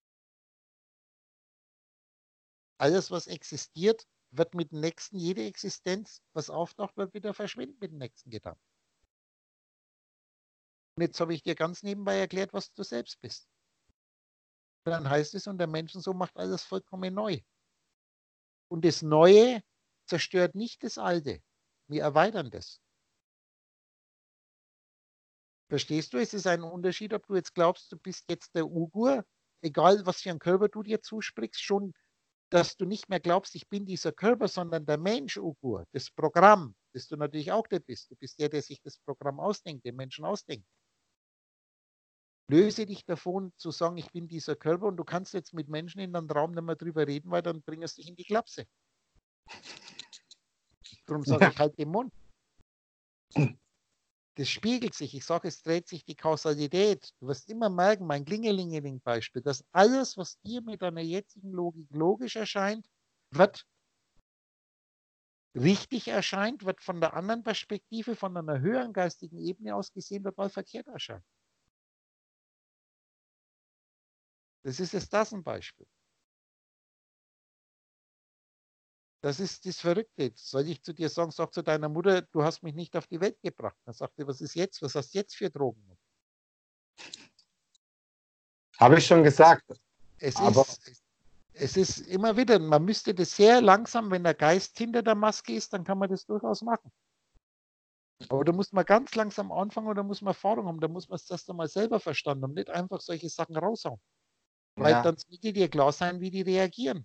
Alles, was existiert, wird mit dem nächsten, jede Existenz, was auftaucht, wird wieder verschwinden mit dem nächsten Gedanken. Und jetzt habe ich dir ganz nebenbei erklärt, was du selbst bist. Dann heißt es, und der Menschensohn macht alles vollkommen neu. Und das Neue zerstört nicht das Alte. Wir erweitern das. Verstehst du? Es ist ein Unterschied, ob du jetzt glaubst, du bist jetzt der Ugur, egal was für einen Körper du dir zusprichst, schon, dass du nicht mehr glaubst, ich bin dieser Körper, sondern der Mensch Ugur, das Programm, das du natürlich auch der bist. Du bist der sich das Programm ausdenkt, den Menschen ausdenkt. Löse dich davon zu sagen, ich bin dieser Körper, und du kannst jetzt mit Menschen in einem Raum nicht mehr drüber reden, weil dann bringst du dich in die Klapse. Darum sage ich, halt den Mund. Das spiegelt sich. Ich sage, es dreht sich die Kausalität. Du wirst immer merken, mein Klingelingeling-Beispiel, dass alles, was dir mit deiner jetzigen Logik logisch erscheint, wird richtig erscheint, wird von der anderen Perspektive, von einer höheren geistigen Ebene aus gesehen, total verkehrt erscheint. Das ist jetzt das ein Beispiel. Das ist das Verrückte. Soll ich zu dir sagen, sag zu deiner Mutter, du hast mich nicht auf die Welt gebracht. Dann sagt sie, was ist jetzt? Was hast du jetzt für Drogen? Habe ich schon gesagt. Es Aber ist, es ist immer wieder, man müsste das sehr langsam, wenn der Geist hinter der Maske ist, dann kann man das durchaus machen. Aber da muss man ganz langsam anfangen und da muss man Erfahrung haben. Da muss man es erst einmal selber verstanden haben, nicht einfach solche Sachen raushauen. Weil ja, dann sollte dir klar sein, wie die reagieren.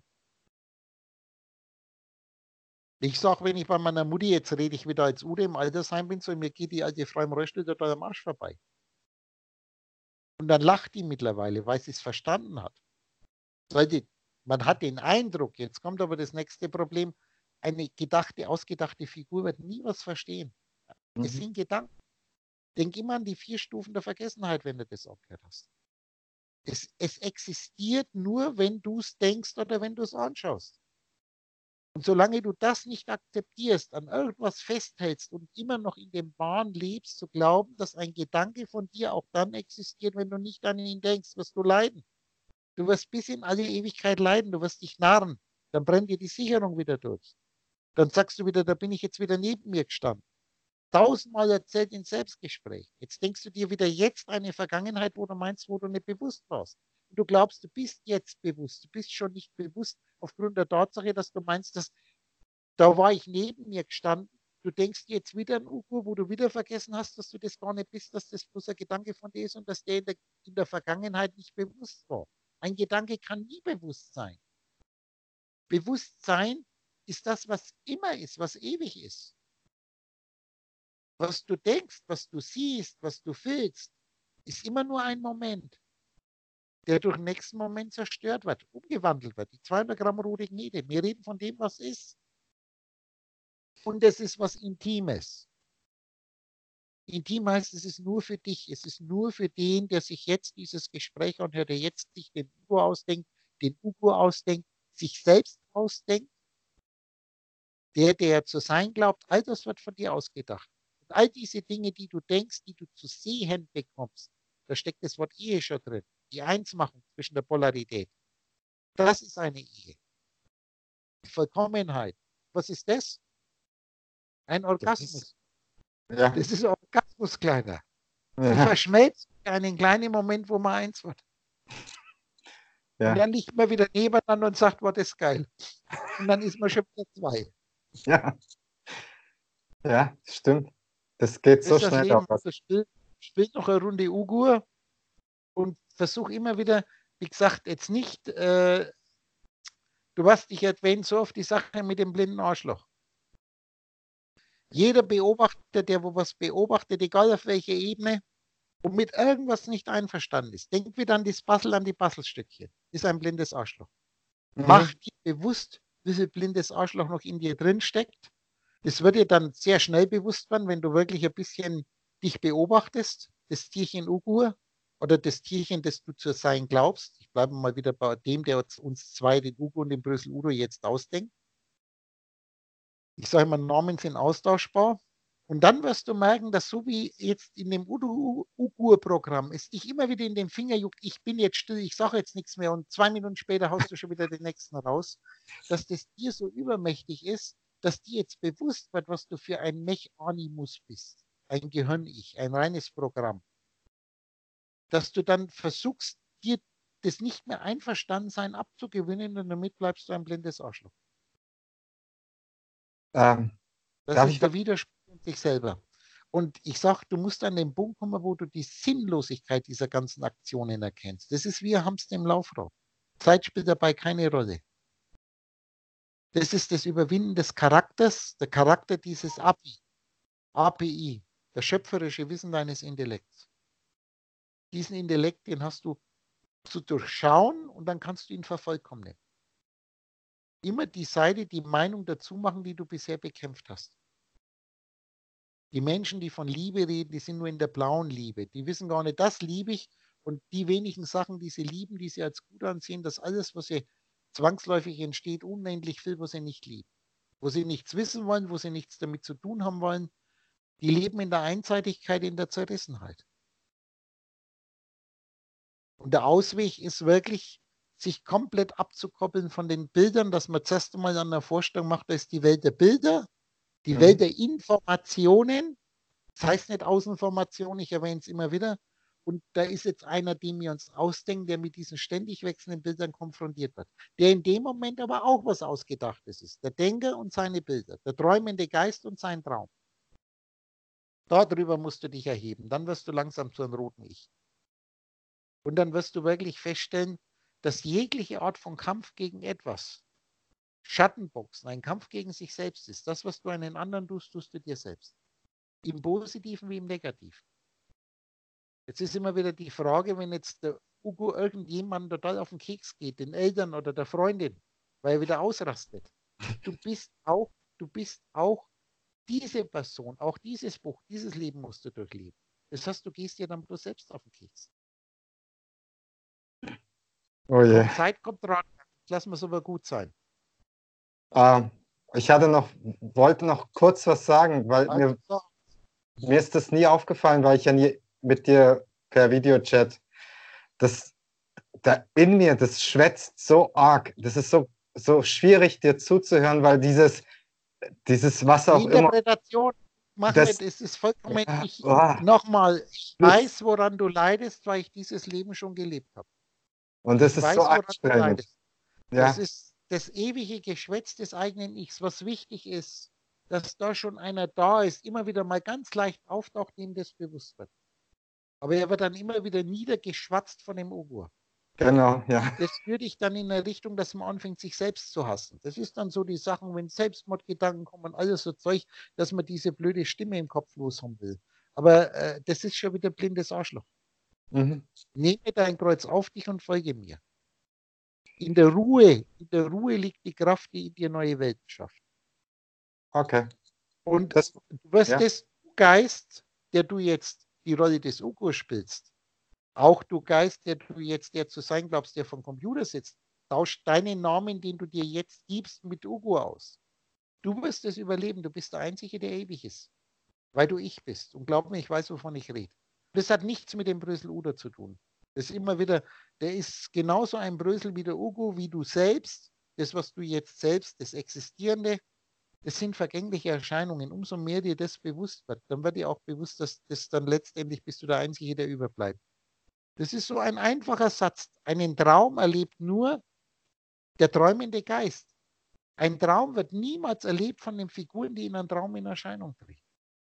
Ich sage, wenn ich bei meiner Mutti, jetzt rede ich wieder als Ude im Altersheim bin, so mir geht die alte Frau im Rollstuhl total am Arsch vorbei. Und dann lacht die mittlerweile, weil sie es verstanden hat. Sollte, man hat den Eindruck, jetzt kommt aber das nächste Problem, eine gedachte, ausgedachte Figur wird nie was verstehen. Es mhm. sind Gedanken. Denk immer an die 4 Stufen der Vergessenheit, wenn du das abgehört hast. Es existiert nur, wenn du es denkst oder wenn du es anschaust. Und solange du das nicht akzeptierst, an irgendwas festhältst und immer noch in dem Wahn lebst, zu glauben, dass ein Gedanke von dir auch dann existiert, wenn du nicht an ihn denkst, wirst du leiden. Du wirst bis in alle Ewigkeit leiden, du wirst dich narren. Dann brennt dir die Sicherung wieder durch. Dann sagst du wieder, da bin ich jetzt wieder neben mir gestanden. 1000-mal erzählt in Selbstgespräch. Jetzt denkst du dir wieder jetzt eine Vergangenheit, wo du meinst, wo du nicht bewusst warst. Und du glaubst, du bist jetzt bewusst. Du bist schon nicht bewusst aufgrund der Tatsache, dass du meinst, dass da war ich neben mir gestanden. Du denkst jetzt wieder an Ugo, wo du wieder vergessen hast, dass du das gar nicht bist, dass das bloß ein Gedanke von dir ist und dass der in der Vergangenheit nicht bewusst war. Ein Gedanke kann nie bewusst sein. Bewusstsein ist das, was immer ist, was ewig ist. Was du denkst, was du siehst, was du fühlst, ist immer nur ein Moment, der durch den nächsten Moment zerstört wird, umgewandelt wird. Die 200 Gramm rote Knete. Wir reden von dem, was ist. Und es ist was Intimes. Intim heißt, es ist nur für dich. Es ist nur für den, der sich jetzt dieses Gespräch anhört, der jetzt sich den Ugo ausdenkt, sich selbst ausdenkt, der zu sein glaubt. All das wird von dir ausgedacht. Und all diese Dinge, die du denkst, die du zu sehen bekommst, da steckt das Wort Ehe schon drin. Die Einsmachung zwischen der Polarität. Das ist eine Ehe. Die Vollkommenheit. Was ist das? Ein Das ist, Orgasmus. ja, Das ist ein Orgasmus, Kleiner. Die ja, verschmelzt in einen kleinen Moment, wo man eins wird. Und ja, dann liegt man wieder nebeneinander und sagt, was ist geil. Und dann ist man schon wieder 2. ja, ja, stimmt. Das geht Das so ist das schnell Leben. auch. Also spiel noch eine Runde Ugur und versuch immer wieder, wie gesagt, jetzt nicht, du hast dich erwähnt so auf die Sache mit dem blinden Arschloch. Jeder Beobachter, der wo was beobachtet, egal auf welcher Ebene, und mit irgendwas nicht einverstanden ist, denk wieder an das Puzzle, an die Puzzlestückchen, ist ein blindes Arschloch. Mach Mhm. dir bewusst, wie viel blindes Arschloch noch in dir drin steckt. Das wird dir dann sehr schnell bewusst werden, wenn du wirklich ein bisschen dich beobachtest, das Tierchen Ugur oder das Tierchen, das du zu sein glaubst. Ich bleibe mal wieder bei dem, der uns 2, den Ugo und den Brüssel Udo, jetzt ausdenkt. Ich sage mal, Namen sind austauschbar. Und dann wirst du merken, dass so wie jetzt in dem Ugur-Programm es dich immer wieder in den Finger juckt, ich bin jetzt still, ich sage jetzt nichts mehr und 2 Minuten später haust du schon wieder den nächsten raus, dass das dir so übermächtig ist, dass dir jetzt bewusst wird, was du für ein Mechanimus bist. Ein Gehirn-Ich, ein reines Programm. Dass du dann versuchst, dir das nicht mehr Einverstandensein abzugewöhnen und damit bleibst du ein blindes Arschloch. Ähm, Das darf ich ist was? der Widerspruch in sich selber. Und ich sage, du musst an den Punkt kommen, wo du die Sinnlosigkeit dieser ganzen Aktionen erkennst. Das ist wie ein Hamster im Laufrad. Zeit spielt dabei keine Rolle. Das ist das Überwinden des Charakters, der Charakter dieses API, der schöpferische Wissen deines Intellekts. Diesen Intellekt, den hast du zu durchschauen und dann kannst du ihn vervollkommnen. Immer die Seite, die Meinung dazu machen, die du bisher bekämpft hast. Die Menschen, die von Liebe reden, die sind nur in der blauen Liebe. Die wissen gar nicht, das liebe ich. Und die wenigen Sachen, die sie lieben, die sie als gut ansehen, das alles, was sie zwangsläufig entsteht, unendlich viel, was sie nicht lieben. Wo sie nichts wissen wollen, wo sie nichts damit zu tun haben wollen, die leben in der Einseitigkeit, in der Zerrissenheit. Und der Ausweg ist wirklich, sich komplett abzukoppeln von den Bildern, dass man zuerst einmal an der Vorstellung macht, da ist die Welt der Bilder, die Welt der Informationen, das heißt nicht Außenformation, ich erwähne es immer wieder, und da ist jetzt einer, den wir uns ausdenken, der mit diesen ständig wechselnden Bildern konfrontiert wird, der in dem Moment aber auch was Ausgedachtes ist, der Denker und seine Bilder, der träumende Geist und sein Traum. Darüber musst du dich erheben, dann wirst du langsam zu einem roten Ich. Und dann wirst du wirklich feststellen, dass jegliche Art von Kampf gegen etwas, Schattenboxen, ein Kampf gegen sich selbst ist. Das, was du einen anderen tust, tust du dir selbst. Im Positiven wie im Negativen. Jetzt ist immer wieder die Frage, wenn jetzt der Hugo irgendjemand total auf den Keks geht, den Eltern oder der Freundin, weil er wieder ausrastet. Du bist auch diese Person, auch dieses Buch, dieses Leben musst du durchleben. Das heißt, du gehst dir dann bloß selbst auf den Keks. Oh je. Und Zeit kommt dran, lassen wir es aber gut sein. Ich wollte noch kurz was sagen, weil mir ist das nie aufgefallen, weil ich ja nie mit dir per Videochat, da in mir, das schwätzt so arg. Das ist so schwierig, dir zuzuhören, weil dieses was auch immer. Interpretation machen wir, das ist vollkommen, nochmal, ich weiß, woran du leidest, weil ich dieses Leben schon gelebt habe. Und das ist so anstrengend. Ja. Das ist das ewige Geschwätz des eigenen Ichs, was wichtig ist, dass da schon einer da ist, immer wieder mal ganz leicht auftaucht, dem das bewusst wird. Aber er wird dann immer wieder niedergeschwatzt von dem Ogur. Genau, ja. Das führt dich dann in eine Richtung, dass man anfängt, sich selbst zu hassen. Das ist dann so die Sachen, wenn Selbstmordgedanken kommen und alles so Zeug, dass man diese blöde Stimme im Kopf loshaben will. Aber das ist schon wieder blindes Arschloch. Nehme dein Kreuz auf dich und folge mir. In der Ruhe liegt die Kraft, die in dir neue Welten schafft. Okay. Und du wirst des Geist, der du jetzt die Rolle des Ugo spielst, auch du Geist, der du jetzt der zu sein glaubst, der vom Computer sitzt, tausch deinen Namen, den du dir jetzt gibst, mit Ugo aus. Du wirst es überleben, du bist der Einzige, der ewig ist, weil du ich bist. Und glaub mir, ich weiß, wovon ich rede. Das hat nichts mit dem Brösel Uder zu tun. Das ist immer wieder, der ist genauso ein Brösel wie der Ugo, wie du selbst. Das, was du jetzt selbst, das Existierende, das sind vergängliche Erscheinungen. Umso mehr dir das bewusst wird, dann wird dir auch bewusst, dass das dann letztendlich bist du der Einzige, der überbleibt. Das ist so ein einfacher Satz. Einen Traum erlebt nur der träumende Geist. Ein Traum wird niemals erlebt von den Figuren, die in einem Traum in Erscheinung treten.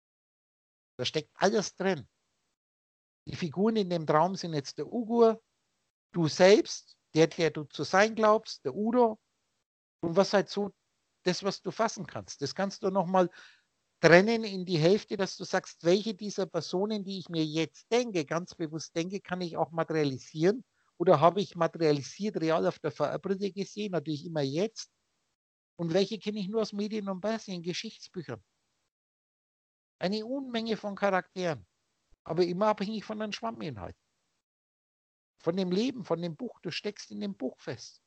Da steckt alles drin. Die Figuren in dem Traum sind jetzt der Ugur, du selbst, der du zu sein glaubst, der Udo, und was halt so, das, was du fassen kannst. Das kannst du nochmal trennen in die Hälfte, dass du sagst, welche dieser Personen, die ich mir jetzt denke, ganz bewusst denke, kann ich auch materialisieren, oder habe ich materialisiert real auf der VR-Brille gesehen, natürlich immer jetzt, und welche kenne ich nur aus Medien und Fernsehen, Geschichtsbüchern. Eine Unmenge von Charakteren, aber immer abhängig von einem Schwamminhalt. Von dem Leben, von dem Buch. Du steckst in dem Buch fest.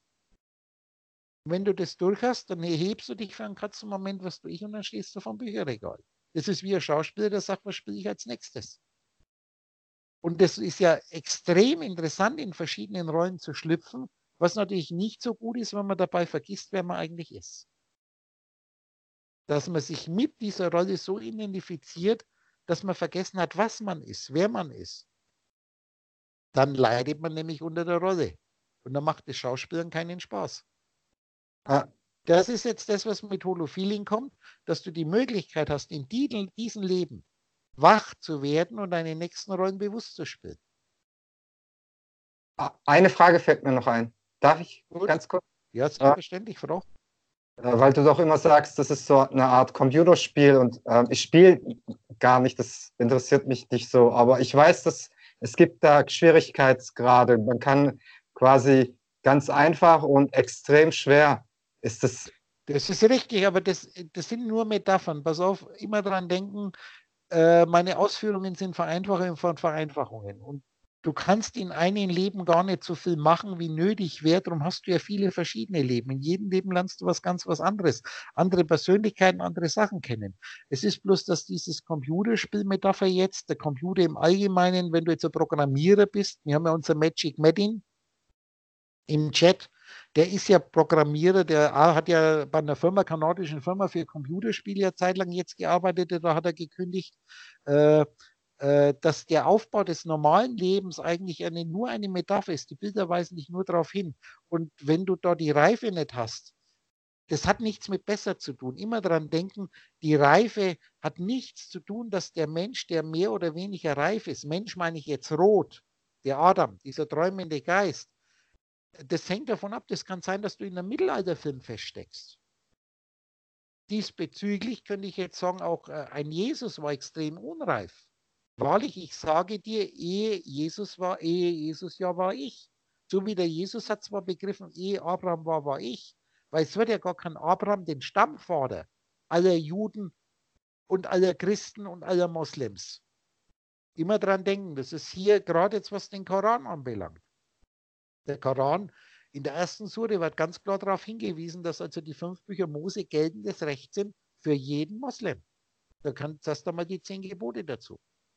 Und wenn du das durch hast, dann erhebst du dich für einen kurzen Moment, was tue ich, und dann stehst du vom Bücherregal. Das ist wie ein Schauspieler, der sagt, was spiele ich als nächstes? Und das ist ja extrem interessant, in verschiedenen Rollen zu schlüpfen, was natürlich nicht so gut ist, wenn man dabei vergisst, wer man eigentlich ist. Dass man sich mit dieser Rolle so identifiziert, dass man vergessen hat, was man ist, wer man ist. Dann leidet man nämlich unter der Rolle. Und dann macht das Schauspielern keinen Spaß. Das ist jetzt das, was mit Holofeeling kommt, dass du die Möglichkeit hast, in diesem Leben wach zu werden und deine nächsten Rollen bewusst zu spielen. Eine Frage fällt mir noch ein. Darf ich ganz kurz? Ja, selbstverständlich, Frau. Weil du doch immer sagst, das ist so eine Art Computerspiel und ich spiele gar nicht, das interessiert mich nicht so, aber ich weiß, dass es gibt da Schwierigkeitsgrade. Man kann quasi ganz einfach und extrem schwer. Ist das? Das ist richtig, aber das sind nur Metaphern. Pass auf, immer dran denken, meine Ausführungen sind Vereinfachungen von Vereinfachungen. Und du kannst in einem Leben gar nicht so viel machen, wie nötig wäre. Darum hast du ja viele verschiedene Leben. In jedem Leben lernst du was anderes. Andere Persönlichkeiten, andere Sachen kennen. Es ist bloß, dass dieses Computerspiel-Metapher jetzt, der Computer im Allgemeinen, wenn du jetzt ein Programmierer bist, wir haben ja unser Magic Medin, im Chat, der ist ja Programmierer, der hat ja bei einer kanadischen Firma für Computerspiele ja zeitlang jetzt gearbeitet, da hat er gekündigt, äh, dass der Aufbau des normalen Lebens eigentlich nur eine Metapher ist. Die Bilder weisen dich nur darauf hin. Und wenn du da die Reife nicht hast, das hat nichts mit besser zu tun. Immer daran denken, die Reife hat nichts zu tun, dass der Mensch, der mehr oder weniger reif ist, Mensch meine ich jetzt rot, der Adam, dieser träumende Geist, das hängt davon ab, das kann sein, dass du in einem Mittelalterfilm feststeckst. Diesbezüglich könnte ich jetzt sagen, auch ein Jesus war extrem unreif. Wahrlich, ich sage dir, ehe Jesus ja war ich. So wie der Jesus hat zwar begriffen, ehe Abraham war ich. Weil es wird ja gar kein Abraham, den Stammvater aller Juden und aller Christen und aller Moslems. Immer dran denken, das ist hier gerade jetzt, was den Koran anbelangt. Der Koran in der ersten Sure wird ganz klar darauf hingewiesen, dass also die 5 Bücher Mose geltendes Recht sind für jeden Moslem. Da hast du mal die 10 Gebote dazu.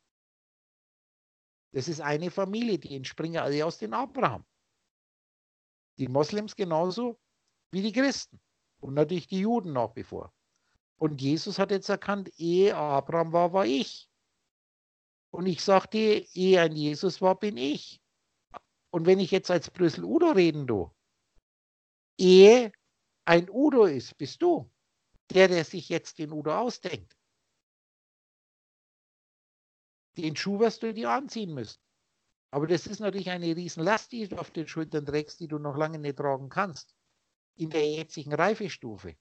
Das ist eine Familie, die entspringen alle aus dem Abraham. Die Moslems genauso wie die Christen und natürlich die Juden nach wie vor. Und Jesus hat jetzt erkannt, ehe Abraham war ich. Und ich sagte, ehe ein Jesus war, bin ich. Und wenn ich jetzt als Brüssel Udo reden, ehe ein Udo ist, bist du der sich jetzt den Udo ausdenkt. Den Schuh wirst du dir anziehen müssen. Aber das ist natürlich eine Riesenlast, die du auf den Schultern trägst, die du noch lange nicht tragen kannst. In der jetzigen Reifestufe.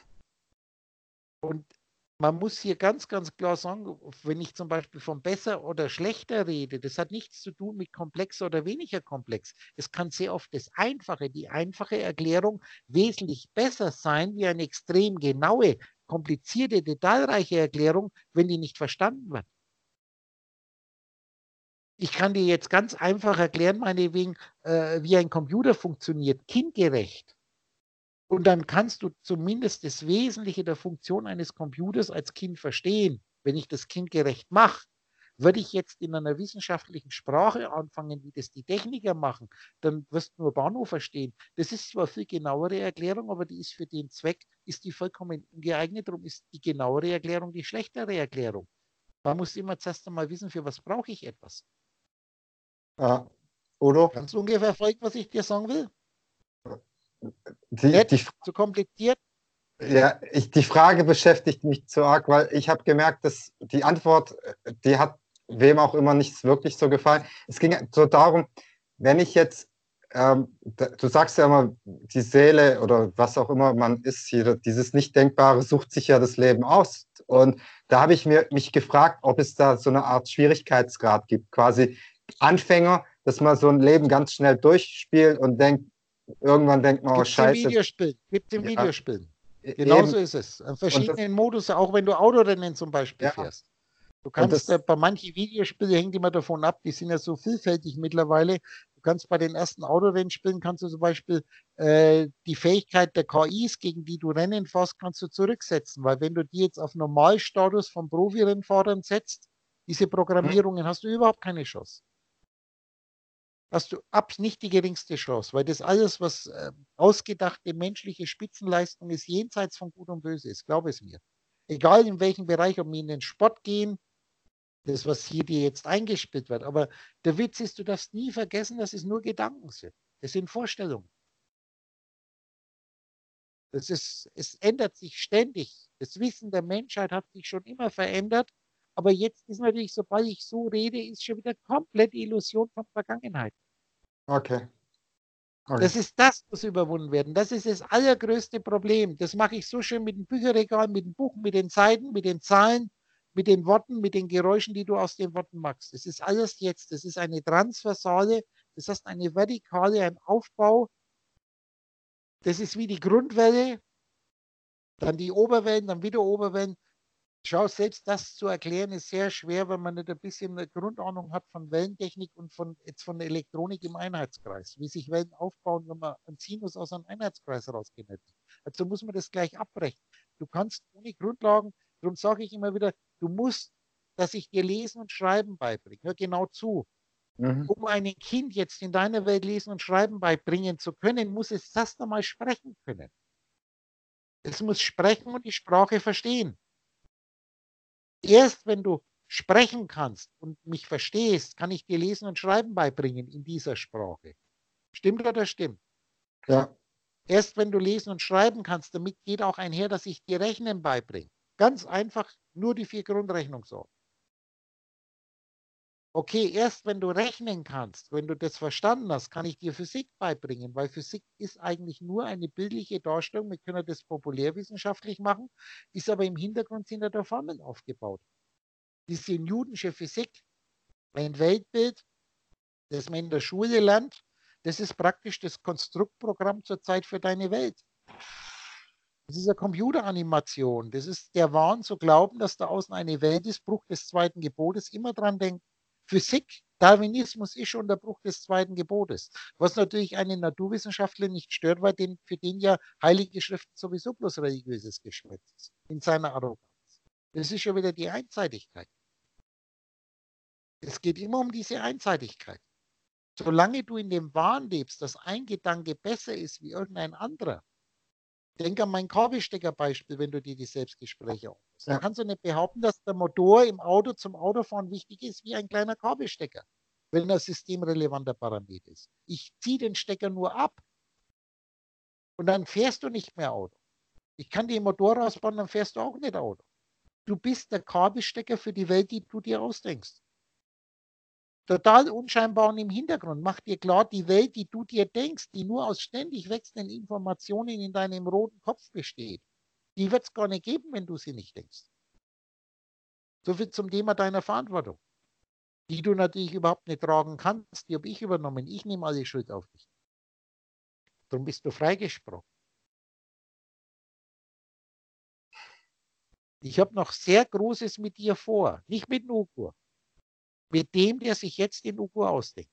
Und man muss hier ganz, ganz klar sagen, wenn ich zum Beispiel von besser oder schlechter rede, das hat nichts zu tun mit komplexer oder weniger komplex. Es kann sehr oft die einfache Erklärung wesentlich besser sein wie eine extrem genaue, komplizierte, detailreiche Erklärung, wenn die nicht verstanden wird. Ich kann dir jetzt ganz einfach erklären, meinetwegen, wie ein Computer funktioniert, kindgerecht. Und dann kannst du zumindest das Wesentliche der Funktion eines Computers als Kind verstehen. Wenn ich das kindgerecht mache, würde ich jetzt in einer wissenschaftlichen Sprache anfangen, wie das die Techniker machen, dann wirst du nur Bahnhof verstehen. Das ist zwar viel genauere Erklärung, aber die ist für den Zweck, ist die vollkommen ungeeignet. Darum ist die genauere Erklärung die schlechtere Erklärung. Man muss immer zuerst einmal wissen, für was brauche ich etwas. Udo? Kannst du ungefähr folgen, was ich dir sagen will? Die, Nicht zu kompliziert? Ja, die Frage beschäftigt mich zu arg, weil ich habe gemerkt, dass die Antwort, die hat wem auch immer nicht wirklich so gefallen. Es ging so darum, wenn ich jetzt, du sagst ja immer, die Seele oder was auch immer man ist, hier, dieses Nicht-Denkbare sucht sich ja das Leben aus. Und da habe ich mich gefragt, ob es da so eine Art Schwierigkeitsgrad gibt, quasi Anfänger, dass man so ein Leben ganz schnell durchspielt und irgendwann denkt man, oh Gibt es im Scheiße. Videospiel. Gibt es im Ja, Videospiel. eben. Genauso ist es. An Und das, verschiedenen Modus, auch wenn du Autorennen zum Beispiel ja, fährst. Du und kannst das, bei manchen Videospielen, hängt immer davon ab, die sind ja so vielfältig mittlerweile. Du kannst bei den ersten Autorennspielen, kannst du zum Beispiel die Fähigkeit der KIs, gegen die du Rennen fährst, kannst du zurücksetzen. Weil wenn du die jetzt auf Normalstatus von Profi-Rennfahrern setzt, diese Programmierungen, hast du überhaupt keine Chance. Hast du nicht die geringste Chance, weil das alles, was ausgedachte menschliche Spitzenleistung ist, jenseits von Gut und Böse ist, glaube es mir. Egal in welchem Bereich, ob wir in den Sport gehen, das, was hier dir jetzt eingespielt wird. Aber der Witz ist, du darfst nie vergessen, dass es nur Gedanken sind. Das sind Vorstellungen. Es ändert sich ständig. Das Wissen der Menschheit hat sich schon immer verändert. Aber jetzt ist natürlich, sobald ich so rede, ist schon wieder komplett Illusion von Vergangenheit. okay. Das ist das, muss überwunden werden. Das ist das allergrößte Problem. Das mache ich so schön mit dem Bücherregal, mit dem Buch, mit den Seiten, mit den Zahlen, mit den Worten, mit den Geräuschen, die du aus den Worten machst. Das ist alles jetzt. Das ist eine transversale, das heißt eine vertikale, ein Aufbau. Das ist wie die Grundwelle, dann die Oberwellen, dann wieder Oberwellen. Schau, selbst das zu erklären ist sehr schwer, wenn man nicht ein bisschen eine Grundahnung hat von Wellentechnik und von Elektronik im Einheitskreis, wie sich Wellen aufbauen, wenn man einen Sinus aus einem Einheitskreis rausgeneriert. Also muss man das gleich abbrechen. Du kannst ohne Grundlagen, darum sage ich immer wieder, du musst, dass ich dir Lesen und Schreiben beibringe. Hör genau zu. Mhm. Um einem Kind jetzt in deiner Welt lesen und schreiben beibringen zu können, muss es erst einmal sprechen können. Es muss sprechen und die Sprache verstehen. Erst wenn du sprechen kannst und mich verstehst, kann ich dir Lesen und Schreiben beibringen in dieser Sprache. Stimmt oder stimmt? Ja. Erst wenn du lesen und schreiben kannst, damit geht auch einher, dass ich dir Rechnen beibringe. Ganz einfach, nur die 4 Grundrechnungssorten. Okay, erst wenn du rechnen kannst, wenn du das verstanden hast, kann ich dir Physik beibringen, weil Physik ist eigentlich nur eine bildliche Darstellung. Wir können das populärwissenschaftlich machen, ist aber im Hintergrund sind da Formeln aufgebaut. Diese Newtonsche Physik, ein Weltbild, das man in der Schule lernt, das ist praktisch das Konstruktprogramm zurzeit für deine Welt. Das ist eine Computeranimation. Das ist der Wahn zu glauben, dass da außen eine Welt ist, Bruch des zweiten Gebotes. Immer dran denken. Physik, Darwinismus ist schon der Bruch des zweiten Gebotes. Was natürlich einen Naturwissenschaftler nicht stört, weil für den ja heilige Schriften sowieso bloß religiöses Geschwätz ist. In seiner Arroganz. Das ist schon wieder die Einseitigkeit. Es geht immer um diese Einseitigkeit. Solange du in dem Wahn lebst, dass ein Gedanke besser ist wie irgendein anderer, denk an mein Kabelsteckerbeispiel, wenn du dir die Selbstgespräche anhörst. Da Ja. kannst du nicht behaupten, dass der Motor im Auto zum Autofahren wichtig ist wie ein kleiner Kabelstecker, wenn er systemrelevanter Parameter ist. Ich ziehe den Stecker nur ab und dann fährst du nicht mehr Auto. Ich kann den Motor rausbauen, dann fährst du auch nicht Auto. Du bist der Kabelstecker für die Welt, die du dir ausdenkst. Total unscheinbar und im Hintergrund. Mach dir klar, die Welt, die du dir denkst, die nur aus ständig wechselnden Informationen in deinem roten Kopf besteht, die wird es gar nicht geben, wenn du sie nicht denkst. So viel zum Thema deiner Verantwortung, die du natürlich überhaupt nicht tragen kannst. Die habe ich übernommen. Ich nehme alle Schuld auf dich. Darum bist du freigesprochen. Ich habe noch sehr Großes mit dir vor. Nicht mit Nukur. Mit dem, der sich jetzt den Nukur ausdenkt.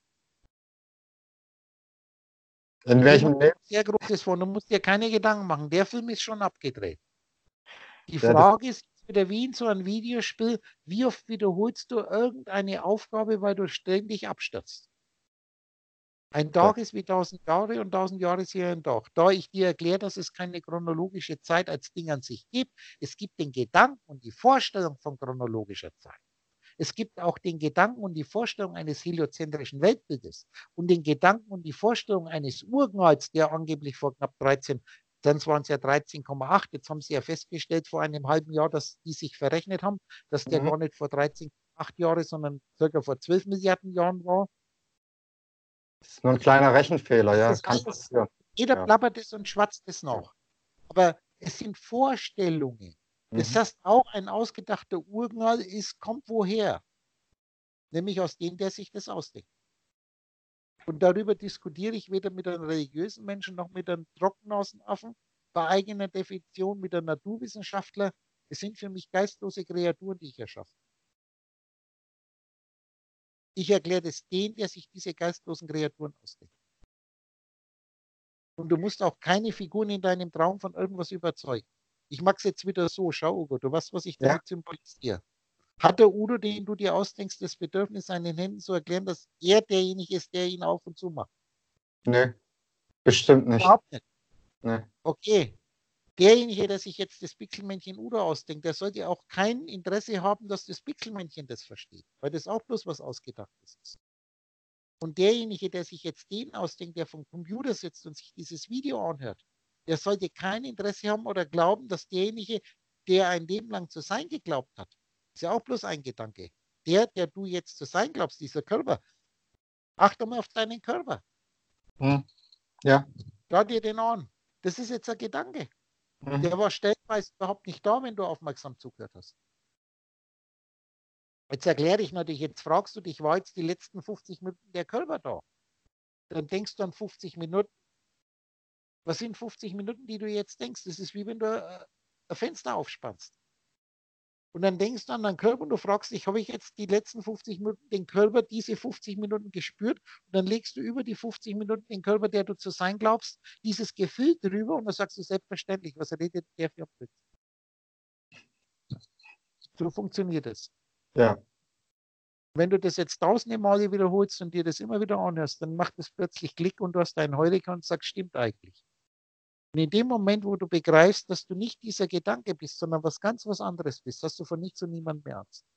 In Mit dem welchem habe ich Leben? sehr Großes vor. Du musst dir keine Gedanken machen. Der Film ist schon abgedreht. Die Ja, das, Frage ist wieder wie in so einem Videospiel, wie oft wiederholst du irgendeine Aufgabe, weil du ständig abstürzt? Ein ja. Tag ist wie 1000 Jahre und 1000 Jahre ist wie ein Tag. Da ich dir erkläre, dass es keine chronologische Zeit als Ding an sich gibt, es gibt den Gedanken und die Vorstellung von chronologischer Zeit. Es gibt auch den Gedanken und die Vorstellung eines heliozentrischen Weltbildes und den Gedanken und die Vorstellung eines Urknalls, der angeblich vor knapp 13, dann waren es ja 13,8, jetzt haben sie ja festgestellt vor einem halben Jahr, dass die sich verrechnet haben, dass der Mhm. gar nicht vor 13,8 Jahren, sondern circa vor 12 Milliarden Jahren war. Das ist nur ein kleiner Rechenfehler, Das ja, ist kann alles, passieren. jeder Ja. plappert es und schwatzt es noch. Aber es sind Vorstellungen. Das Mhm. heißt, auch ein ausgedachter Urknall kommt woher? Nämlich aus dem, der sich das ausdenkt. Und darüber diskutiere ich weder mit einem religiösen Menschen noch mit einem Trockennasenaffen, bei eigener Definition mit einem Naturwissenschaftler. Es sind für mich geistlose Kreaturen, die ich erschaffe. Ich erkläre das den, der sich diese geistlosen Kreaturen ausdenkt. Und du musst auch keine Figuren in deinem Traum von irgendwas überzeugen. Ich mag es jetzt wieder so. Schau, Ugo, du weißt, was ich Ja, damit symbolisiere. Hat der Udo, den du dir ausdenkst, das Bedürfnis, seinen Händen zu erklären, dass er derjenige ist, der ihn auf und zu macht? nö, bestimmt nicht. Überhaupt nicht. Nö. Okay. Derjenige, der sich jetzt das Pixelmännchen Udo ausdenkt, der sollte auch kein Interesse haben, dass das Pixelmännchen das versteht, weil das auch bloß was Ausgedachtes ist. Und derjenige, der sich jetzt den ausdenkt, der vom Computer sitzt und sich dieses Video anhört, der sollte kein Interesse haben oder glauben, dass derjenige, der ein Leben lang zu sein geglaubt hat, ist ja auch bloß ein Gedanke. Der du jetzt zu sein glaubst, dieser Körper, achte mal auf deinen Körper. Mhm. Ja. Schau dir den an. Das ist jetzt ein Gedanke. Mhm. Der war stellenweise überhaupt nicht da, wenn du aufmerksam zugehört hast. Jetzt erkläre ich natürlich, jetzt fragst du dich, war jetzt die letzten 50 Minuten der Körper da? Dann denkst du an 50 Minuten. Was sind 50 Minuten, die du jetzt denkst? Das ist wie wenn du ein Fenster aufspannst. Und dann denkst du an deinen Körper und du fragst dich, habe ich jetzt die letzten 50 Minuten den Körper diese 50 Minuten gespürt? Und dann legst du über die 50 Minuten den Körper, der du zu sein glaubst, dieses Gefühl drüber und dann sagst du selbstverständlich, was redet der für Blödsinn? So funktioniert es. Ja. Wenn du das jetzt tausende Male wiederholst und dir das immer wieder anhörst, dann macht es plötzlich Klick und du hast einen Heuriger und sagst, stimmt eigentlich. Und in dem Moment, wo du begreifst, dass du nicht dieser Gedanke bist, sondern was anderes bist, hast du von nichts und niemand mehr Angst.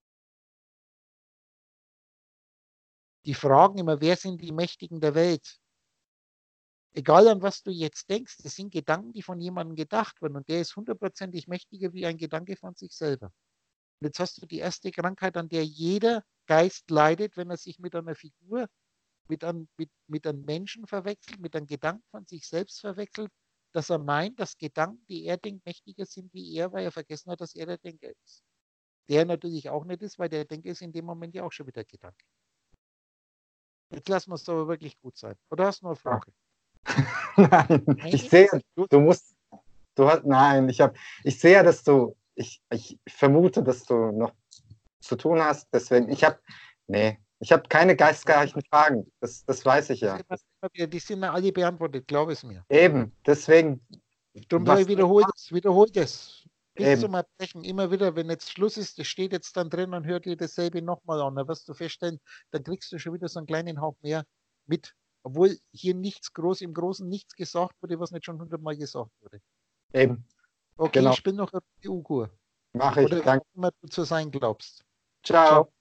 Die fragen immer, wer sind die Mächtigen der Welt? Egal an was du jetzt denkst, das sind Gedanken, die von jemandem gedacht wurden und der ist hundertprozentig mächtiger wie ein Gedanke von sich selber. Und jetzt hast du die erste Krankheit, an der jeder Geist leidet, wenn er sich mit einer Figur, mit einem Menschen verwechselt, mit einem Gedanken von sich selbst verwechselt, dass er meint, dass Gedanken, die er denkt, mächtiger sind wie er, weil er vergessen hat, dass er der Denker ist. Der natürlich auch nicht ist, weil der Denker ist in dem Moment ja auch schon wieder Gedanke. Jetzt lassen wir es aber wirklich gut sein. Oder hast du noch eine Frage? Nein, ich sehe, nein, ich sehe, dass ich vermute, dass du noch zu tun hast, deswegen, ich habe keine geistreichen Fragen, das weiß ich ja. Die sind ja alle beantwortet, glaube es mir. Eben, deswegen. Darum wiederhol das. Bis Eben. zum Erbrechen, immer wieder, wenn jetzt Schluss ist, das steht jetzt dann drin und hört dir dasselbe nochmal an. Dann wirst du feststellen, dann kriegst du schon wieder so einen kleinen Hauch mehr mit. Obwohl hier im Großen nichts gesagt wurde, was nicht schon 100-mal gesagt wurde. Eben. Okay, genau. ich bin noch auf die Uhr. Mach ich, oder danke. wie immer du zu sein glaubst. Ciao. Ciao.